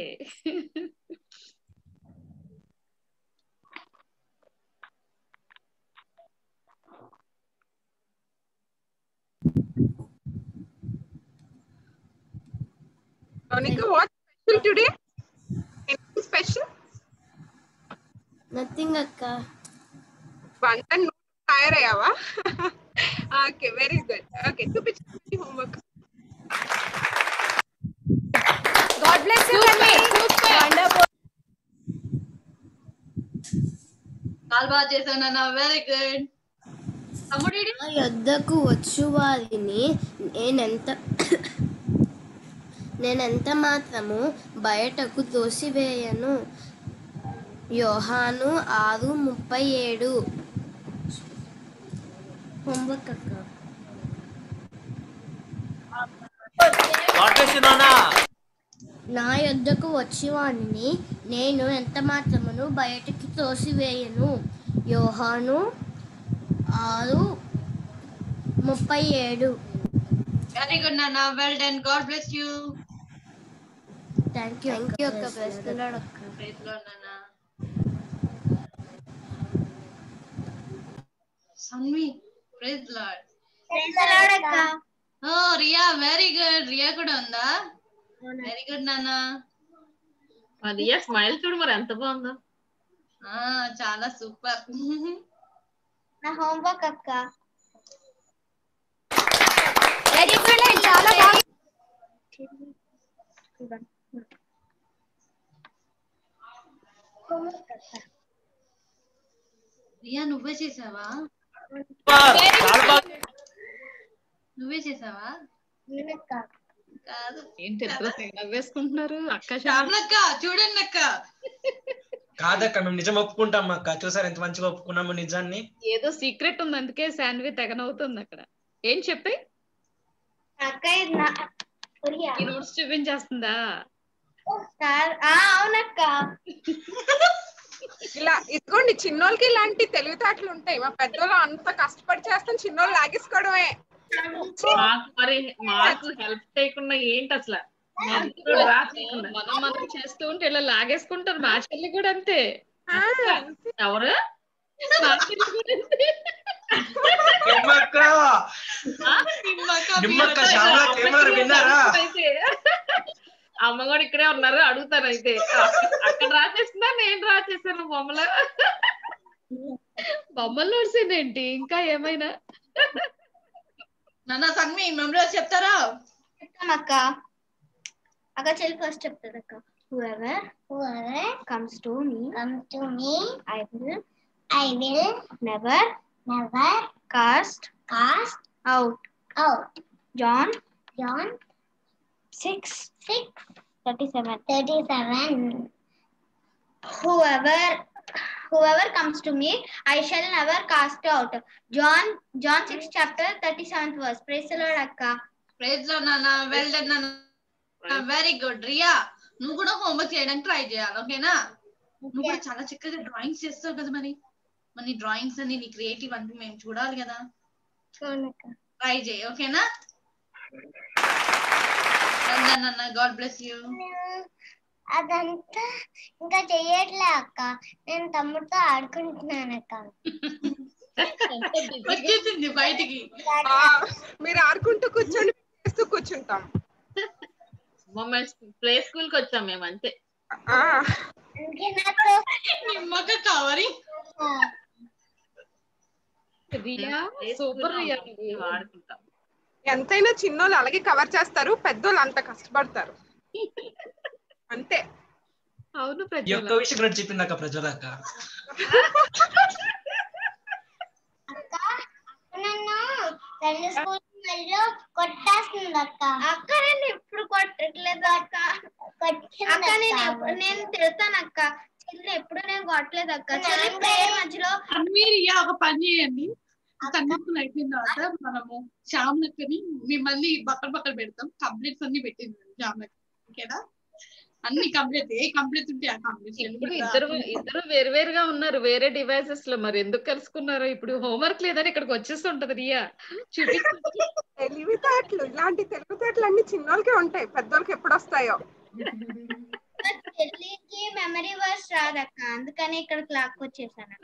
Monica, what special today? Anything special? Nothing akka. Bantan tire ayava. Okay, very good. Okay, చూపించండి homework. God bless you Kanni. Wonderful. చాలా బాగా చేశావు నాన్న, వెరీ గుడ్. తమ్ముడి నా యొద్దకు వచ్చు వారిని నేనెంత మాత్రము బయటకు తోసివేయను. యోహాను 6:37. హోంవర్క్ అక్క. నా యొద్దకు వచ్చి వాడిని నేను ఎంత మాత్రమును బయటకి తోసివేయను. యోహాను 6:37. వెరీ గుడ్ నాన్న, well done. God bless you. Thank you అక్క. ప్రైజ్ ది లార్డ్ అక్క. ప్రైజ్ ది లార్డ్ నాన్న. Sanvi praise the Lord. Praise the Lord అక్క. Riya very good. రియా కూడా ఉందా? వెరీ గుడ్ నాన్న. రియా స్మైల్ చూడు మరి ఎంత బాగుందో. చాలా సూపర్. నా హోంవర్క్ అక్క. ఎక్సలెంట్, చాలా బాగుంది. రియా నువ్వే చేసావా? నువ్వే చేసావా? కాదు. ఏంటి ఎంత నవ్వేసుకుంటున్నారు అక్క? శ్యామలక్క చూడండి అక్క. కాదక్క, మేము నిజం ఒప్పుకుంటాం అక్క. చూసారు ఎంత మంచిగా ఒప్పుకున్నాము నిజాన్ని. ఏదో సీక్రెట్ ఉంది, అందుకే శాన్వి తెగనవుతుంది అక్కడ. ఏం చెప్పి ఈ నోట్స్ చూపించేస్తుందా? అవునక్క. ఇలా ఇదిగోండి, చిన్నోళ్ళకి ఇలాంటి తెలివితేటలు ఉంటాయి. మా పెద్దోళ్ళు అంత కష్టపడి చేస్తాం, చిన్నోళ్ళు లాగేసుకోవడమే. మరి మాకు హెల్ప్ చేయకుండా ఏంటి అసలు? మనం చేస్తూ ఉంటే ఇలా లాగేసుకుంటారు. మా చెల్లి కూడా అంతే. ఎవరు? మా చెల్లి కూడా అంతే. అమ్మ కూడా ఇక్కడే ఉన్నారు, అడుగుతారు. అయితే అక్కడ రాసేస్తున్నా, నేను రాసేసాను బొమ్మలు. బొమ్మలు నోట్సేంటి ఇంకా ఏమైనా? నాన్న సన్వి మెమరీ చెప్తారా? అక్క అక్క చెల్లి ఫస్ట్ చెప్తారు అక్క. whoever comes to me I will never cast out. John 6:37. Whoever comes to me I shall never cast out. John 6:37 verse. Praise the Lord akka. Praise the Lord nana. Well done nana. Very good. Ria నువ్వు కూడా homework చేయడానికి try చేయాలి, ఓకేనా? నువ్వు కూడా చాలా చక్కగా drawings చేస్తావు కదా, మరి నీ డ్రాయింగ్స్ అన్ని నీ క్రియేటివ్ అంటే మేము చూడాలి కదా. ట్రై చేయి, ఓకేనా? God bless you. అదంతా ఇంకా చెయ్యట్లే అక్క, నేను తమ్ముడితో ఆడుకుంటున్నాను అక్క. వచ్చేసింది బయటికి. మీరు ఆడుకుంటూ కూర్చొని చేస్తూ కూర్చుంటాం. ప్లే స్కూల్ కి వచ్చాం మేము అంతే. నిమ్మక కవరి రియా సూపర్ రియా వాడుకుంటాం. ఎంతైనా చిన్నోళ్ళు అలాగే కవర్ చేస్తారు, పెద్దోళ్ళు అంత కష్టపడతారు అంతే. అవును ఈ ప్రజల ఒక్క విషయం కూడా చెప్పిందాక ప్రజలక్క నన్ను రెండు స్కూల్ మళ్ళీ కొట్టేస్తుంది అక్క. అక్క నేను ఎప్పుడు కొట్టట్లేదు అక్క. అక్క నేను తిడతాను అక్క. చెల్లి ఎప్పుడు నేను కొట్టలేదు అక్క. చెల్లి ప్రేయర్ మధ్యలో మీరు ఒక పని చేయండి. సంగీతం అయిపోయిన తర్వాత మనము శ్యామలక్కని మిమ్మల్ని పక్కన పెడతాం. కంప్లీట్స్ అన్ని పెట్టింది శ్యామలక్క. ఓకేనా? అన్ని కంప్లీట్ ఏ కంప్లీట్ ఉంటే ఆ కంప్లీట్. ఇప్పుడు ఇద్దరు వేరువేరుగా ఉన్నారు వేరే డివైసెస్ లో, మరి ఎందుకు కలుసుకున్నారు? ఇప్పుడు హోంవర్క్ లేదని ఇక్కడికి వచ్చేస్తుంటది రియా. తెలివితేటలు, ఇలాంటి తెలివితేటలు అన్ని చిన్నోళ్ళకే ఉంటాయి, పెద్దోళ్ళకి ఎప్పుడు వస్తాయో. చెల్లికి మెమరీ వర్స్ రాదక్క, అందుకని ఇక్కడికి లాక్కొచ్చేసాను.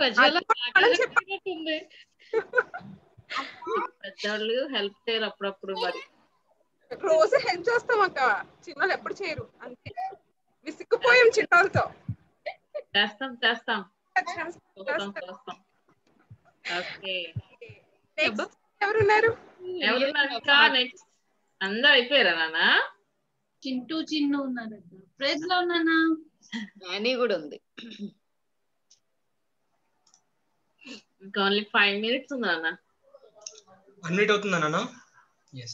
పెద్దవాళ్ళు హెల్ప్ చేయరు అప్పుడప్పుడు, మరి రోజు హెల్ప్ చేస్తాం అక్క, చిన్నోళ్ళు ఎప్పుడు చేయరు. అంతే విసిక్కుపోయాం చిన్నోళ్ళతో. చేస్తాం. ఓకే ఎవరున్నారు? నెక్స్ట్ అందరూ అయిపోయారా నాన్న? చిన్ను ఉన్నారు. ప్రైజ్ లో ఉన్నానా? నాని కూడా ఉంది. ఇంకా ఓన్లీ 5 minutes ఉంది నాన్న. 1 minute అవుతుందా నాన్న? ఎస్.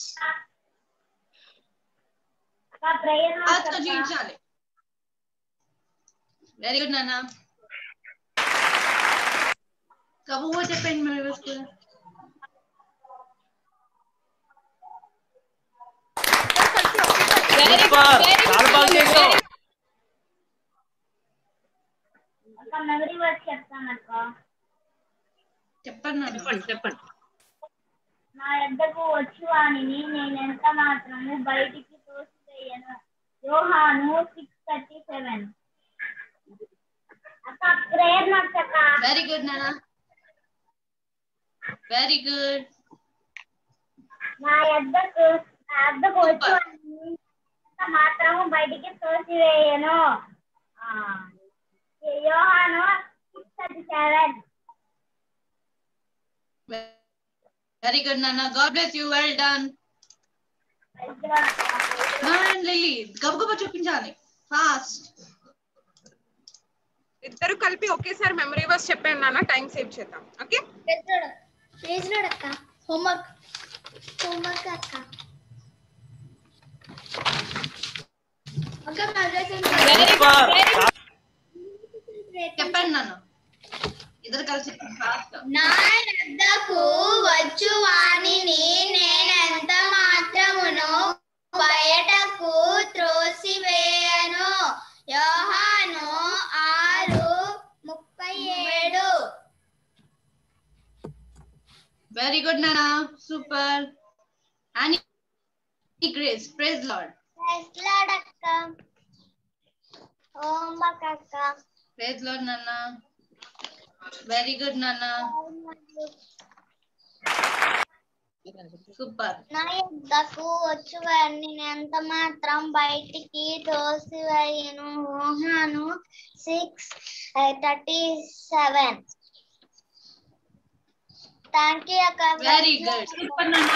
చూపించాలి. వెరీ గుడ్ నాన్న. కబువ చెప్పండి మరి వస్తు. చెప్పండి. నా యొద్దకు వచ్చు వానిని నేనెంత మాత్రము బయటికి తోసివేయను. యోహాను 6:37. అక్క ప్రేయర్ నోట్స్ అక్క. వెరీ గుడ్ నాన్న. Very good. నా యొద్దకు వచ్చు వానిని ఎంత మాత్రము బయటికి తోసివేయను. Yohanu 6:37. Very good, Nana. God bless you. Well done. And Lily, గబగబా చూపించాలి. ఫాస్ట్. ఇద్దరు కలిపి ఒకేసారి మెమరీ వర్స్ చెప్పండి నాన్న, టైం సేవ్ చేద్దాం. ఓకే? ప్రైజ్ లార్డ్ అక్క. హోంవర్క్ అక్క. చెప్పండి నాన్న. ఇద్దరు కలిసి నా యొద్దకు వచ్చు వానిని నేనెంత మాత్రమును బయటకు త్రోసివేయను. యోహాను 6:37. వెరీ గుడ్ నాన్న. సూపర్. అని Grace. Praise Lord. Praise Lord అక్క. హోంవర్క్ అక్క. ప్రైజ్ లార్డ్ నాన్న. వెరీ గుడ్ నాన్న. సూపర్. నా యొద్దకు వచ్చు వారిని ఎంత మాత్రం బయటికి తోసివేయను. యోహాను 6:37. థ్యాంక్ యూ అక్క. Very good. సూపర్ నాన్న.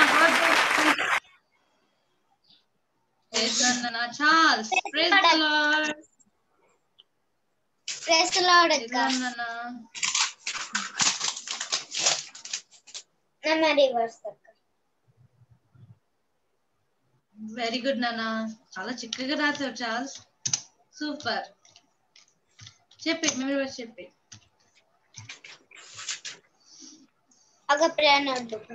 ప్రైజ్ లార్డ్ నాన్న. Charles. Praise Lord. Praise Lord అక్క. మెమరీ వర్స్ అక్క. వెరీ గుడ్ నాన్న. చాలా చక్కగా రాశావు చార్ల్స్. సూపర్. చెప్పి మెమరీ వర్స్ చెప్పి. ఒక ప్రేయర్ నోట్బుక్.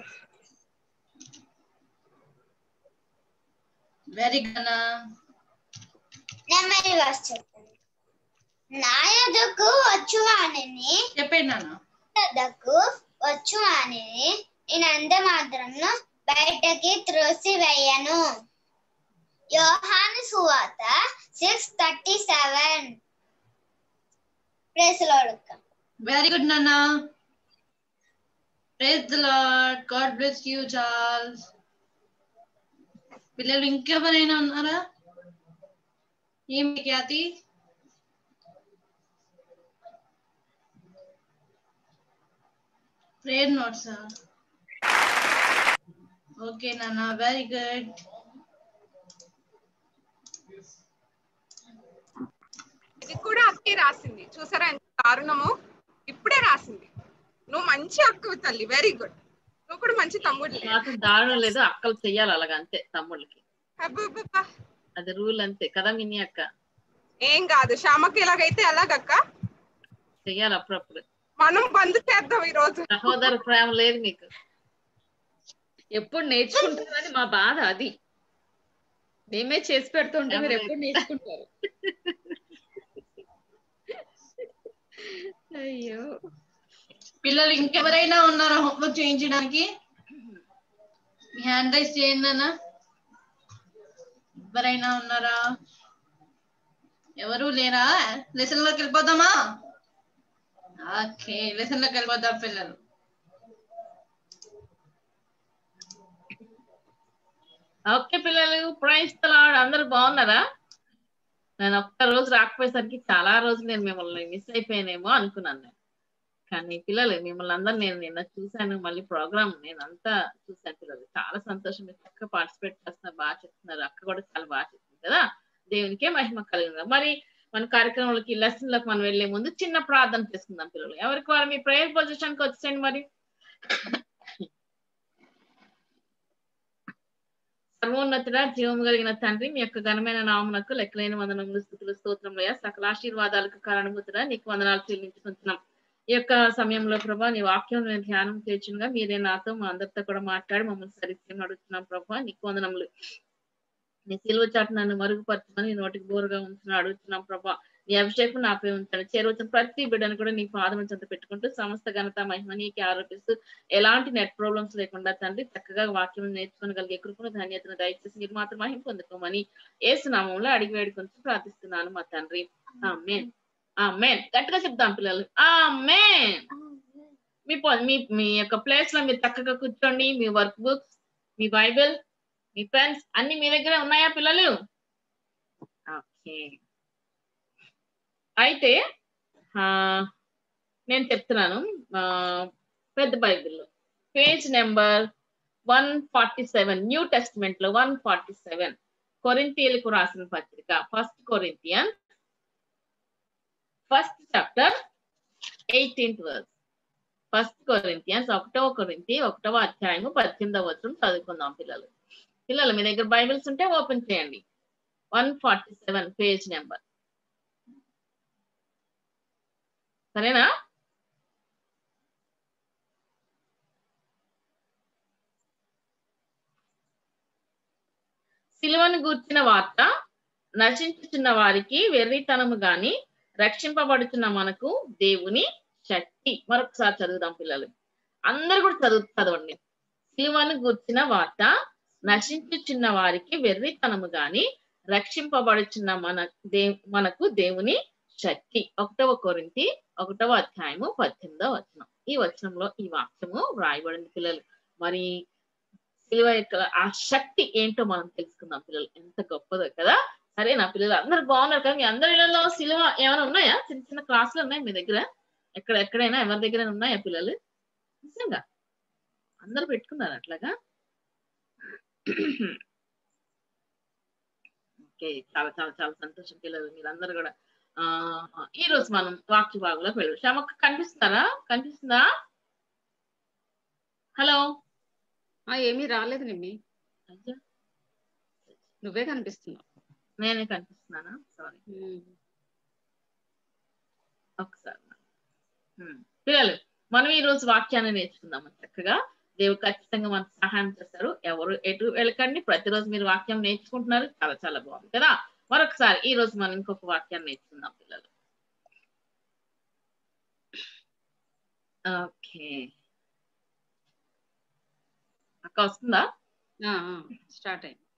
వెరీ గుడ్ నాన్న. మెమరీ వర్స్ చెప్పండి. నా యొద్దకు వచ్చు వానిని చెప్పండి నాన్న. యొద్దకు వచ్చు వానిని నేనంత మాత్రమును బయటకి త్రోసివేయను. యోహాను సువార్త 6:37. ప్రైజ్ లార్డ్ అక్క. వెరీ గుడ్ నాన్న. Praise the Lord. God bless you Charles. పిల్లలు ఇంకెవరైనా ఉన్నారా? ఏమి ఖ్యాతి? Prayer notes. ఓకే నాన్న, వెరీ గుడ్. ఇది కూడా అక్కే రాసింది, చూసారా ఎంత దారుణము, ఇప్పుడే రాసింది. నువ్వు మంచి అక్కవి తల్లి, వెరీ గుడ్. నువ్వు కూడా మంచి తమ్ముడు. మాత్రం దారుణం లేదు, అక్కలు చెయ్యాలి అలాగ అంతే తమ్ముళ్ళకి, అబ్బబ్బబ్బా. అది రూల్ అంతే కదా మినీ అక్క. ఏం కాదు, శ్యామకి ఎలాగైతే ఎలాగక్క చెయ్యాలి అప్పుడప్పుడు. మనం బంద్ చేద్దాం ఈ రోజు. సహోదర ప్రేమ లేదు మీకు, ఎప్పుడు నేర్చుకుంటారని మా బాధ. అది మేమే చేసి పెడుతుంటే మీరు ఎప్పుడు నేర్చుకుంటారు. అయ్యో, పిల్లలు ఇంకెవరైనా ఉన్నారా హోంవర్క్ చేయించడానికి? హ్యాండ్ రైస్ చేయండి అన్న. ఎవరైనా ఉన్నారా? ఎవరు లేరా? లెసన్ లోకి వెళ్ళిపోదామా? ఓకే, లెసన్ లోకి వెళ్ళిపోతాం పిల్లలు. ఓకే పిల్లలు, ప్రైజ్ ది లార్డ్. అందరూ బాగున్నారా? నేను ఒక్క రోజు రాకపోయేసరికి చాలా రోజులు నేను మిమ్మల్ని మిస్ అయిపోయానేమో అనుకున్నాను నేను. కానీ పిల్లలు మిమ్మల్ని అందరూ నేను నిన్న చూశాను, మళ్ళీ ప్రోగ్రామ్ నేను అంతా చూశాను. పిల్లలు చాలా సంతోషం, మీరు చక్కగా పార్టిసిపేట్ చేస్తున్నారు, బాగా చెప్తున్నారు. అక్క కూడా చాలా బాగా చెప్తుంది కదా, దేవునికే మహిమ కలిగిన. మరి మన కార్యక్రమాలకి లెసన్లకు మనం వెళ్లే ముందు చిన్న ప్రార్థన చేసుకుందాం పిల్లలు. ఎవరికి వారు మీ ప్రేయర్ పొజిషన్కి వచ్చేయండి. మరి సర్వోన్నతుడ, జీవము కలిగిన తండ్రి, మీ యొక్క ఘనమైన నామమునకు లెక్కలేని వందనములు, స్తుతులు, స్తోత్రములయ్యా. సకల ఆశీర్వాదాలకు కారణభూతుడా నీకు వందనాలు చెల్లించుకుంటున్నాం. ఈ యొక్క సమయంలో ప్రభా నీ వాక్యం నేను ధ్యానం చేర్చుగా మీరే నాతో మా అందరితో కూడా మాట్లాడి మమ్మల్ని సరిగ్గా అడుగుతున్నాం ప్రభా. నీకు వందనములు. నీ సిలువ చాటు నన్ను మరుగుపరచమని నీ నోటికి బోరుగా ఉంచున్నా అడుగుతున్నాం ప్రభా. నీ అభిషేకం నాపై ఉంచాడు. చేరవచ్చిన ప్రతి బిడ్డను కూడా నీ పాదం చెంత పెట్టుకుంటూ సమస్త ఘనత మహిమ నీకే ఆరోపిస్తూ ఎలాంటి నెట్ ప్రాబ్లమ్స్ లేకుండా తండ్రి చక్కగా వాక్యం నేర్చుకోగలిగే కృపను ధన్యతను దయచేసి మీరు మాత్రం మహిమ పొందుకోమని యేసు నామములో అడిగి వేడుకొని ప్రార్థిస్తున్నాను మా తండ్రి. ఆమేన్, ఆమేన్. గట్టిగా చెప్దాం పిల్లలు, ఆమేన్. మీ యొక్క ప్లేస్ లో మీరు చక్కగా కూర్చోండి. మీ వర్క్ బుక్స్, మీ బైబిల్, మీ పెన్స్ అన్ని మీ దగ్గరే ఉన్నాయా పిల్లలు? ఓకే, అయితే నేను చెప్తున్నాను. పెద్ద బైబిల్లో పేజ్ నెంబర్ 147, న్యూ టెస్ట్మెంట్ లో 147, కొరింథీయులకు రాసిన పత్రిక, 1 Corinthians 1st chapter 18th verse. 1 Corinthians 1వ కొరింథీ 1వ అధ్యాయము 18వ వచనం చదువుకుందాం పిల్లలు. పిల్లలు మీ దగ్గర బైబిల్స్ ఉంటే ఓపెన్ చేయండి. 147 పేజ్ నెంబర్, సరేనా? సిలువను గూర్చిన వార్త నశించుచున్న వారికి వెర్రితనము గాని రక్షింపబడుతున్న మనకు దేవుని శక్తి. మరొకసారి చదువుదాం పిల్లలు, అందరు కూడా చదవండి. సిలువను గూర్చిన వార్త నశించుచున్న వారికి వెర్రితనము గాని రక్షింపబడుచున్న మనకు దేవుని శక్తి. 1వ కొరింథీ 1వ అధ్యాయము 18వ వచనం. ఈ వచనంలో ఈ వాక్యము వ్రాయబడింది పిల్లలు. మరి సిలువ యొక్క ఆ శక్తి ఏంటో మనం తెలుసుకుందాం పిల్లలు. ఎంత గొప్పదో కదా. సరేనా పిల్లలు, అందరు బాగున్నారు కదా? మీ అందరి ఇళ్లలో సిలువ ఏమైనా ఉన్నాయా? చిన్న చిన్న క్లాసులు ఉన్నాయి మీ దగ్గర? ఎక్కడైనా ఎవరి దగ్గర ఉన్నాయా పిల్లలు? నిజంగా అందరు పెట్టుకున్నారు అట్లాగా? ఓకే, చాలా చాలా చాలా సంతోషం పిల్లలు. మీరందరూ కూడా ఈ రోజు మనం వాక్య భాగంలోకి వెళ్ళాం. శ్యామక్క కనిపిస్తుందా? హలో, ఏమీ రాలేదు నిమ్మి, నువ్వే కనిపిస్తున్నావు. నేనే కనిపిస్తున్నానా? సారీ. ఒకసారి పిల్లలు మనం ఈ రోజు వాక్యాన్ని నేర్చుకుందాము చక్కగా. దేవుడు ఖచ్చితంగా మనకు సహాయం చేస్తారు. ఎవరు ఎటు వెళ్ళకండి, ప్రతిరోజు మీరు వాక్యం నేర్చుకుంటున్నారు. చాలా చాలా బాగుంది కదా. మరొకసారి ఈ రోజు మనం ఇంకొక వాక్యాన్ని నేర్చుకుందాం పిల్లలు. ఓకే, అక్క వస్తుందా? స్టార్ట్ అయింది,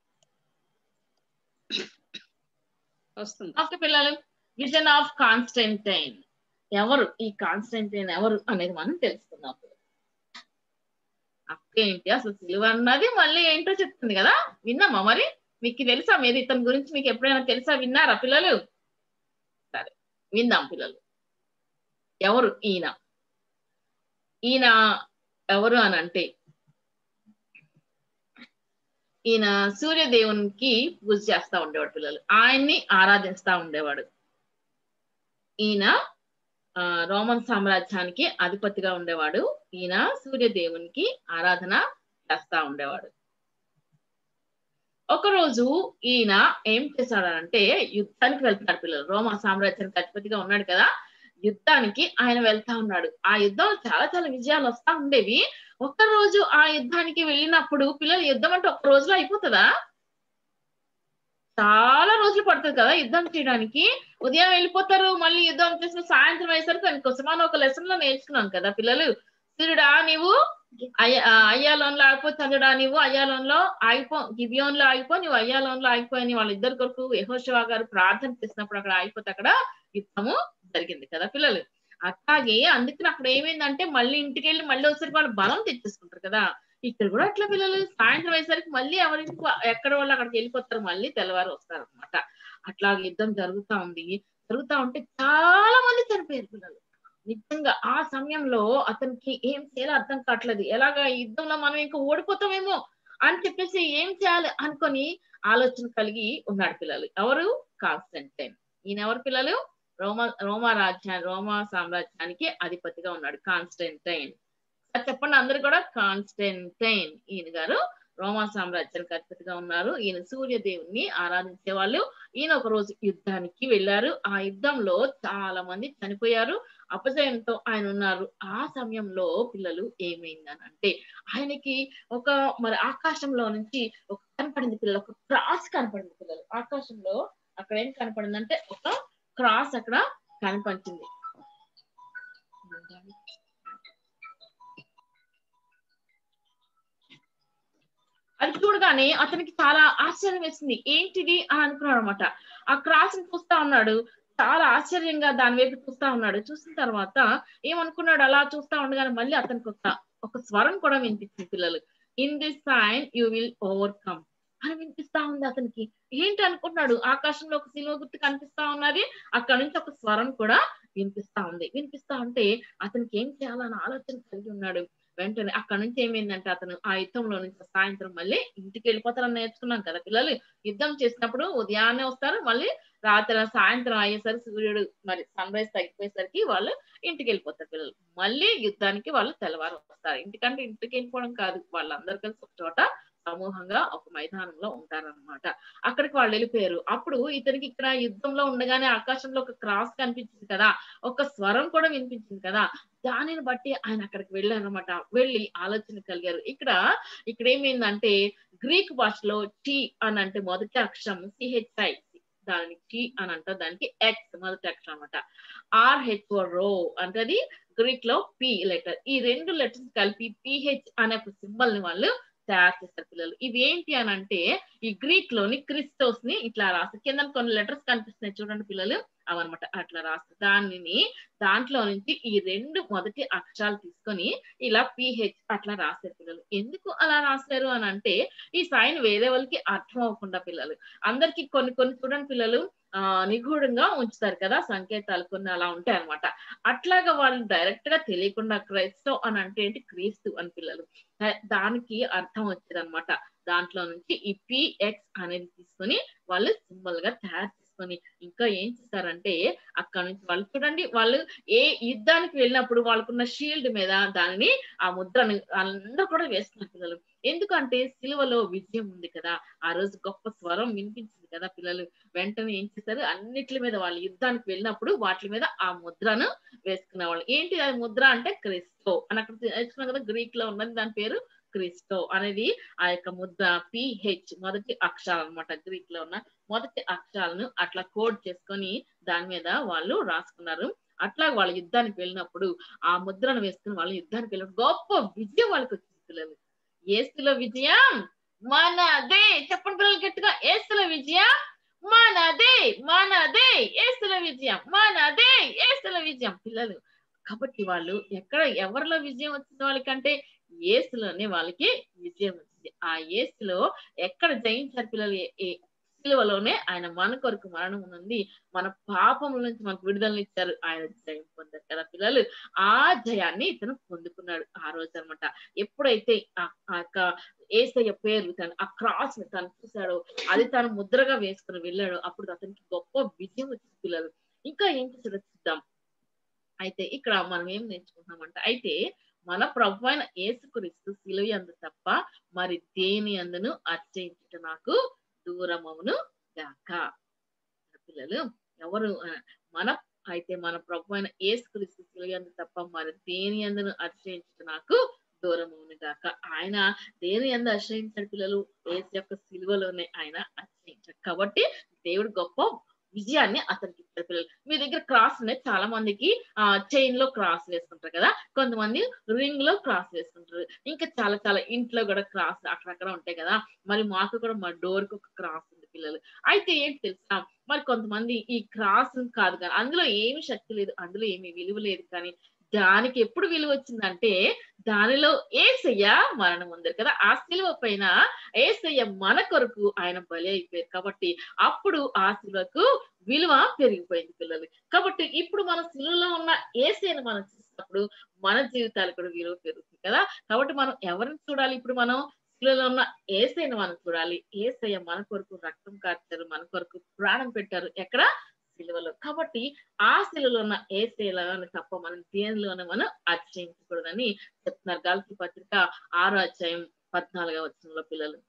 వస్తుంది. ఓకే పిల్లలు, విజన్ ఆఫ్ కాన్స్టంటైన్. ఎవరు ఈ కాన్స్టంటైన్ ఎవరు అనేది మనం తెలుసుకుందాం. అక్కేంటి అసలు సిలువ అన్నది మళ్ళీ ఏంటో చెప్తుంది కదా, విన్నామా? మరి మీకు తెలుసా? మీరు ఇతని గురించి మీకు ఎప్పుడైనా తెలుసా? విన్నారా పిల్లలు? సరే విందాం పిల్లలు. ఎవరు ఈయన? ఎవరు అని అంటే ఈయన సూర్యదేవునికి పూజ చేస్తా ఉండేవాడు పిల్లలు, ఆయన్ని ఆరాధిస్తా ఉండేవాడు. ఈయన రోమన్ సామ్రాజ్యానికి అధిపతిగా ఉండేవాడు. ఈయన సూర్యదేవునికి ఆరాధన చేస్తా ఉండేవాడు. ఒకరోజు ఈయన ఏం చేశాడంటే యుద్ధానికి వెళ్తున్నాడు పిల్లలు. రోమా సామ్రాజ్యానికి అధిపతిగా ఉన్నాడు కదా, యుద్ధానికి ఆయన వెళ్తా ఉన్నాడు. ఆ యుద్ధంలో చాలా చాలా విజయాలు వస్తా ఉండేవి. ఒక్క రోజు ఆ యుద్ధానికి వెళ్ళినప్పుడు పిల్లలు, యుద్ధం అంటే ఒక్క రోజులో అయిపోతుందా? చాలా రోజులు పడుతుంది కదా యుద్ధం చేయడానికి. ఉదయం వెళ్ళిపోతారు, మళ్ళీ యుద్ధం చేసిన సాయంత్రం అయ్యేసరికి దానికోసం మనం ఒక లెసన్ లో నేర్చుకున్నాం కదా పిల్లలు. సూర్యుడా నీవు అయ్యాలోన్లో ఆగిపో, చంద్రుడా నీవు అయ్యాలోన్లో ఆగిపో, గిబియోన్లో ఆగిపో, నువ్వు అయ్యాలోన్లో ఆగిపోయి వాళ్ళిద్దరి కొరకు యెహోషువ గారు ప్రార్థన చేసినప్పుడు అక్కడ ఆగిపోతే అక్కడ యుద్ధము జరిగింది కదా పిల్లలు. అట్లాగే అందుకని అక్కడ ఏమైందంటే మళ్ళీ ఇంటికి వెళ్ళి మళ్ళీ వచ్చేసరికి వాళ్ళు బలం తెచ్చేసుకుంటారు కదా. ఇక్కడ కూడా అట్లా పిల్లలు సాయంత్రం అయ్యేసరికి మళ్ళీ ఎవరింటికి ఎక్కడ వాళ్ళు అక్కడికి వెళ్ళిపోతారు, మళ్ళీ తెల్లవారు వస్తారు అనమాట. అట్లా యుద్ధం జరుగుతా ఉంటే చాలా మంది చనిపోయారు పిల్లలు. నిజంగా ఆ సమయంలో అతనికి ఏం చేయాలో అర్థం కావట్లేదు. ఎలాగా యుద్ధంలో మనం ఇంకా ఓడిపోతామేమో అని చెప్పేసి ఏం చేయాలి అనుకొని ఆలోచన కలిగి ఉన్నాడు పిల్లలు. ఎవరు? కాన్స్టంటైన్. ఈయన ఎవరు పిల్లలు? రోమా సామ్రాజ్యానికి అధిపతిగా ఉన్నాడు కాన్స్టంటైన్. చెప్పండి అందరు కూడా, కాన్స్టంటైన్. ఈయన గారు రోమా సామ్రాజ్యానికి అధిపతిగా ఉన్నారు. ఈయన సూర్యదేవుని ఆరాధించే వాళ్ళు. ఈయన ఒక రోజు యుద్ధానికి వెళ్ళారు. ఆ యుద్ధంలో చాలా మంది చనిపోయారు, అపజయంతో ఆయన ఉన్నారు. ఆ సమయంలో పిల్లలు ఏమైందని అంటే ఆయనకి ఒక మరి ఆకాశంలో నుంచి ఒక కనపడింది పిల్లలు, ఒక క్రాస్ కనపడింది పిల్లలు. ఆకాశంలో అక్కడ ఏం కనపడింది అంటే ఒక క్రాస్ అక్కడ కనిపించింది. అది చూడగానే అతనికి చాలా ఆశ్చర్యం వేసింది. ఏంటిది అని అనుకున్నాడు అనమాట. ఆ క్రాస్ ని చూస్తా ఉన్నాడు, చాలా ఆశ్చర్యంగా దాని వైపు చూస్తా ఉన్నాడు. చూసిన తర్వాత ఏమనుకున్నాడు, అలా చూస్తా ఉండగానే మళ్ళీ అతనికి ఒక స్వరం కూడా వినిపించింది పిల్లలు. In this sign you will overcome అని వినిపిస్తా ఉంది అతనికి. ఏంటి అనుకుంటున్నాడు, ఆకాశంలో ఒక సిలువ గుర్తు కనిపిస్తా ఉన్నది, అక్కడ నుంచి ఒక స్వరం కూడా వినిపిస్తా ఉంది. వినిపిస్తా ఉంటే అతనికి ఏం చేయాలని ఆలోచన కలిగి ఉన్నాడు. వెంటనే అక్కడ నుంచి ఏమైందంటే అతను ఆ యుద్ధంలో నుంచి సాయంత్రం మళ్ళీ ఇంటికి వెళ్ళిపోతారని నేర్చుకున్నాం కదా పిల్లలు. యుద్ధం చేసినప్పుడు ఉదయాన్నే వస్తారు, మళ్ళీ రాత్రి సాయంత్రం అయ్యేసరికి సూర్యుడు మరి సన్ రైజ్ తగ్గిపోయేసరికి వాళ్ళు ఇంటికి వెళ్ళిపోతారు పిల్లలు. మళ్ళీ యుద్ధానికి వాళ్ళు తెల్లవారు వస్తారు. ఇంటికంటే ఇంటికి వెళ్ళిపోవడం కాదు, వాళ్ళందరూ కలిసి ఒక చోట సమూహంగా ఒక మైదానంలో ఉంటారన్నమాట. అక్కడికి వాళ్ళు వెళ్ళిపోయారు. అప్పుడు ఇతనికి ఇక్కడ యుద్ధంలో ఉండగానే ఆకాశంలో ఒక క్రాస్ కనిపించింది కదా, ఒక స్వరం కూడా వినిపించింది కదా. దానిని బట్టి ఆయన అక్కడికి వెళ్ళారు అనమాట. వెళ్ళి ఆలోచన కలిగారు. ఇక్కడ ఏమైందంటే గ్రీక్ భాషలో టీ అని అంటే మొదటి అక్షరం CHI, దానికి టీ అని అంటారు, దానికి ఎక్స్ మొదటి అక్షరం అనమాట. RHO రో అంటే అది గ్రీక్ లో P లెటర్. ఈ రెండు లెటర్స్ కలిపి PH అనే ఒక సింబల్ ని వాళ్ళు తయారు చేస్తారు పిల్లలు. ఇవి ఏంటి అని అంటే ఈ గ్రీక్ లోని క్రిస్టోస్ ని ఇట్లా రాస్తారు. కింద కొన్ని లెటర్స్ కనిపిస్తున్నాయి చూడండి పిల్లలు, అవన్నమాట. అట్లా రాస్తారు. దాంట్లో నుంచి ఈ రెండు మొదటి అక్షరాలు తీసుకొని ఇలా PH అట్లా రాస్తారు పిల్లలు. ఎందుకు అలా రాస్తారు అని అంటే ఈ సైన్ వేరే వాళ్ళకి అర్థం అవ్వకుండా పిల్లలు, అందరికి కొన్ని చూడండి పిల్లలు నిగూఢంగా ఉంచుతారు కదా సంకేతాలు, కొన్ని అలా ఉంటాయి అనమాట. అట్లాగా వాళ్ళు డైరెక్ట్ గా తెలియకుండా క్రైస్తో అని అంటే ఏంటి, క్రీస్తు అని పిల్లలు దానికి అర్థం వచ్చేది అనమాట. దాంట్లో నుంచి ఈ PX అనేది తీసుకొని వాళ్ళు సింబల్ గా తయారు చేసుకొని ఇంకా ఏం చేస్తారంటే అక్కడ నుంచి వాళ్ళు చూడండి, వాళ్ళు ఏ యుద్ధానికి వెళ్ళినప్పుడు వాళ్ళకున్న షీల్డ్ మీద దానిని ఆ ముద్రను అందరూ కూడా వేస్తున్నారు పిల్లలు. ఎందుకంటే సిలువలో విజయం ఉంది కదా, ఆ రోజు గొప్ప స్వరం వినిపించింది కదా పిల్లలు. వెంటనే ఏం చేస్తారు, అన్నిటి మీద వాళ్ళు యుద్ధానికి వెళ్ళినప్పుడు వాటి మీద ఆ ముద్రను వేసుకునేవాళ్ళు. ఏంటి అది ముద్ర అంటే క్రిస్టో అని అక్కడ నేర్చుకున్నాం కదా, గ్రీక్ లో ఉన్నది, దాని పేరు క్రిస్టో అనేది. ఆ యొక్క ముద్ర PH మొదటి అక్షరాలు అనమాట, గ్రీక్ లో ఉన్న మొదటి అక్షరాలను అట్లా కోడ్ చేసుకొని దాని మీద వాళ్ళు రాసుకున్నారు. అట్లా వాళ్ళు యుద్ధానికి వెళ్ళినప్పుడు ఆ ముద్రను వేసుకుని వాళ్ళు యుద్ధానికి వెళ్ళినప్పుడు గొప్ప విజయం వాళ్ళకి వచ్చింది పిల్లలు. యేసులో విజయం మనదే. చెప్పండి పిల్లలు గట్టిగా, యేసులో విజయం మనదే, మనదే యేసులో విజయం, మనదే యేసులో విజయం పిల్లలు. కాబట్టి వాళ్ళు ఎవరిలో విజయం వచ్చింది వాళ్ళకంటే యేసులోనే వాళ్ళకి విజయం వచ్చింది. ఆ యేసులో ఎక్కడ జయించారు పిల్లలు, సిలువలోనే ఆయన మన కొరకు మరణం ఉంది, మన పాపముల నుంచి మనకు విడుదలని ఇచ్చారు, ఆయన జయం పొందారు కదా పిల్లలు. ఆ జయాన్ని ఇతను పొందుకున్నాడు ఆ రోజు అనమాట. ఎప్పుడైతే యేసయ్య పేరు ఆ క్రాస్ ని తను చూశాడో, అది తను ముద్రగా వేసుకుని వెళ్ళాడో, అప్పుడు అతనికి గొప్ప విజయం వచ్చింది పిల్లలు. ఇంకా ఏం చేసాడో చూద్దాం. అయితే ఇక్కడ మనం ఏం నేర్చుకుంటున్నామంటే, అయితే మన ప్రభు అయిన యేసుక్రీస్తు సిలువ యందు తప్ప మరి దేని అందును అర్చించుట నాకు దూరమవును గాక. పిల్లలు ఎవరు అయితే మన ప్రభు అయిన యేసుక్రీస్తు సిలువ యందు తప్ప మరి దేని అందును అర్చించుట నాకు దూరమవును గాక. ఆయన దేని యందు ఆశ్రయించాడు పిల్లలు? యేసు యొక్క సిలువలోనే ఆయన ఆశ్రయించాడు. కాబట్టి దేవుడు గొప్ప విజయాన్ని అతనికి ఇచ్చాడు పిల్లలు. మీ దగ్గర క్రాస్ ఉన్నాయి, చాలా మందికి చైన్ లో క్రాస్ వేసుకుంటారు కదా, కొంతమంది రింగ్ లో క్రాస్ వేసుకుంటారు, ఇంకా చాలా చాలా ఇంట్లో కూడా క్రాస్ అక్కడక్కడ ఉంటాయి కదా. మరి మాకు కూడా మా డోర్ కి ఒక క్రాస్ ఉంది పిల్లలు. అయితే ఏంటి తెలుసా, మరి కొంతమంది ఈ క్రాస్ కాదు కానీ అందులో ఏమి శక్తి లేదు, అందులో ఏమి విలువ లేదు, కానీ దానికి ఎప్పుడు విలువ వచ్చిందంటే దానిలో యేసయ్య మరణం ఉంది కదా. ఆ సిలువ పైన యేసయ్య మన కొరకు ఆయన బలి అయిపోయారు కాబట్టి అప్పుడు ఆ సిలువకు విలువ పెరిగిపోయింది పిల్లలు. కాబట్టి ఇప్పుడు మన సిలువలో ఉన్న యేసయ్యను మనం చూసినప్పుడు మన జీవితాలు కూడా విలువ పెరుగుతుంది కదా. కాబట్టి మనం ఎవరిని చూడాలి? ఇప్పుడు మనం సిలువలో ఉన్న యేసయ్యను మనం చూడాలి. యేసయ్య మన కొరకు రక్తం కార్చారు, మన కొరకు ప్రాణం పెట్టారు ఎక్కడ? సిలువలో. కాబట్టి ఆ సిలువలో ఉన్న యేసయ్యను తప్ప మనం దేనిలోనే మనం ఆశ్రయించకూడదని చెప్తున్నారు గలతీ పత్రిక 6వ అధ్యాయం 14వ వచనంలో పిల్లలు.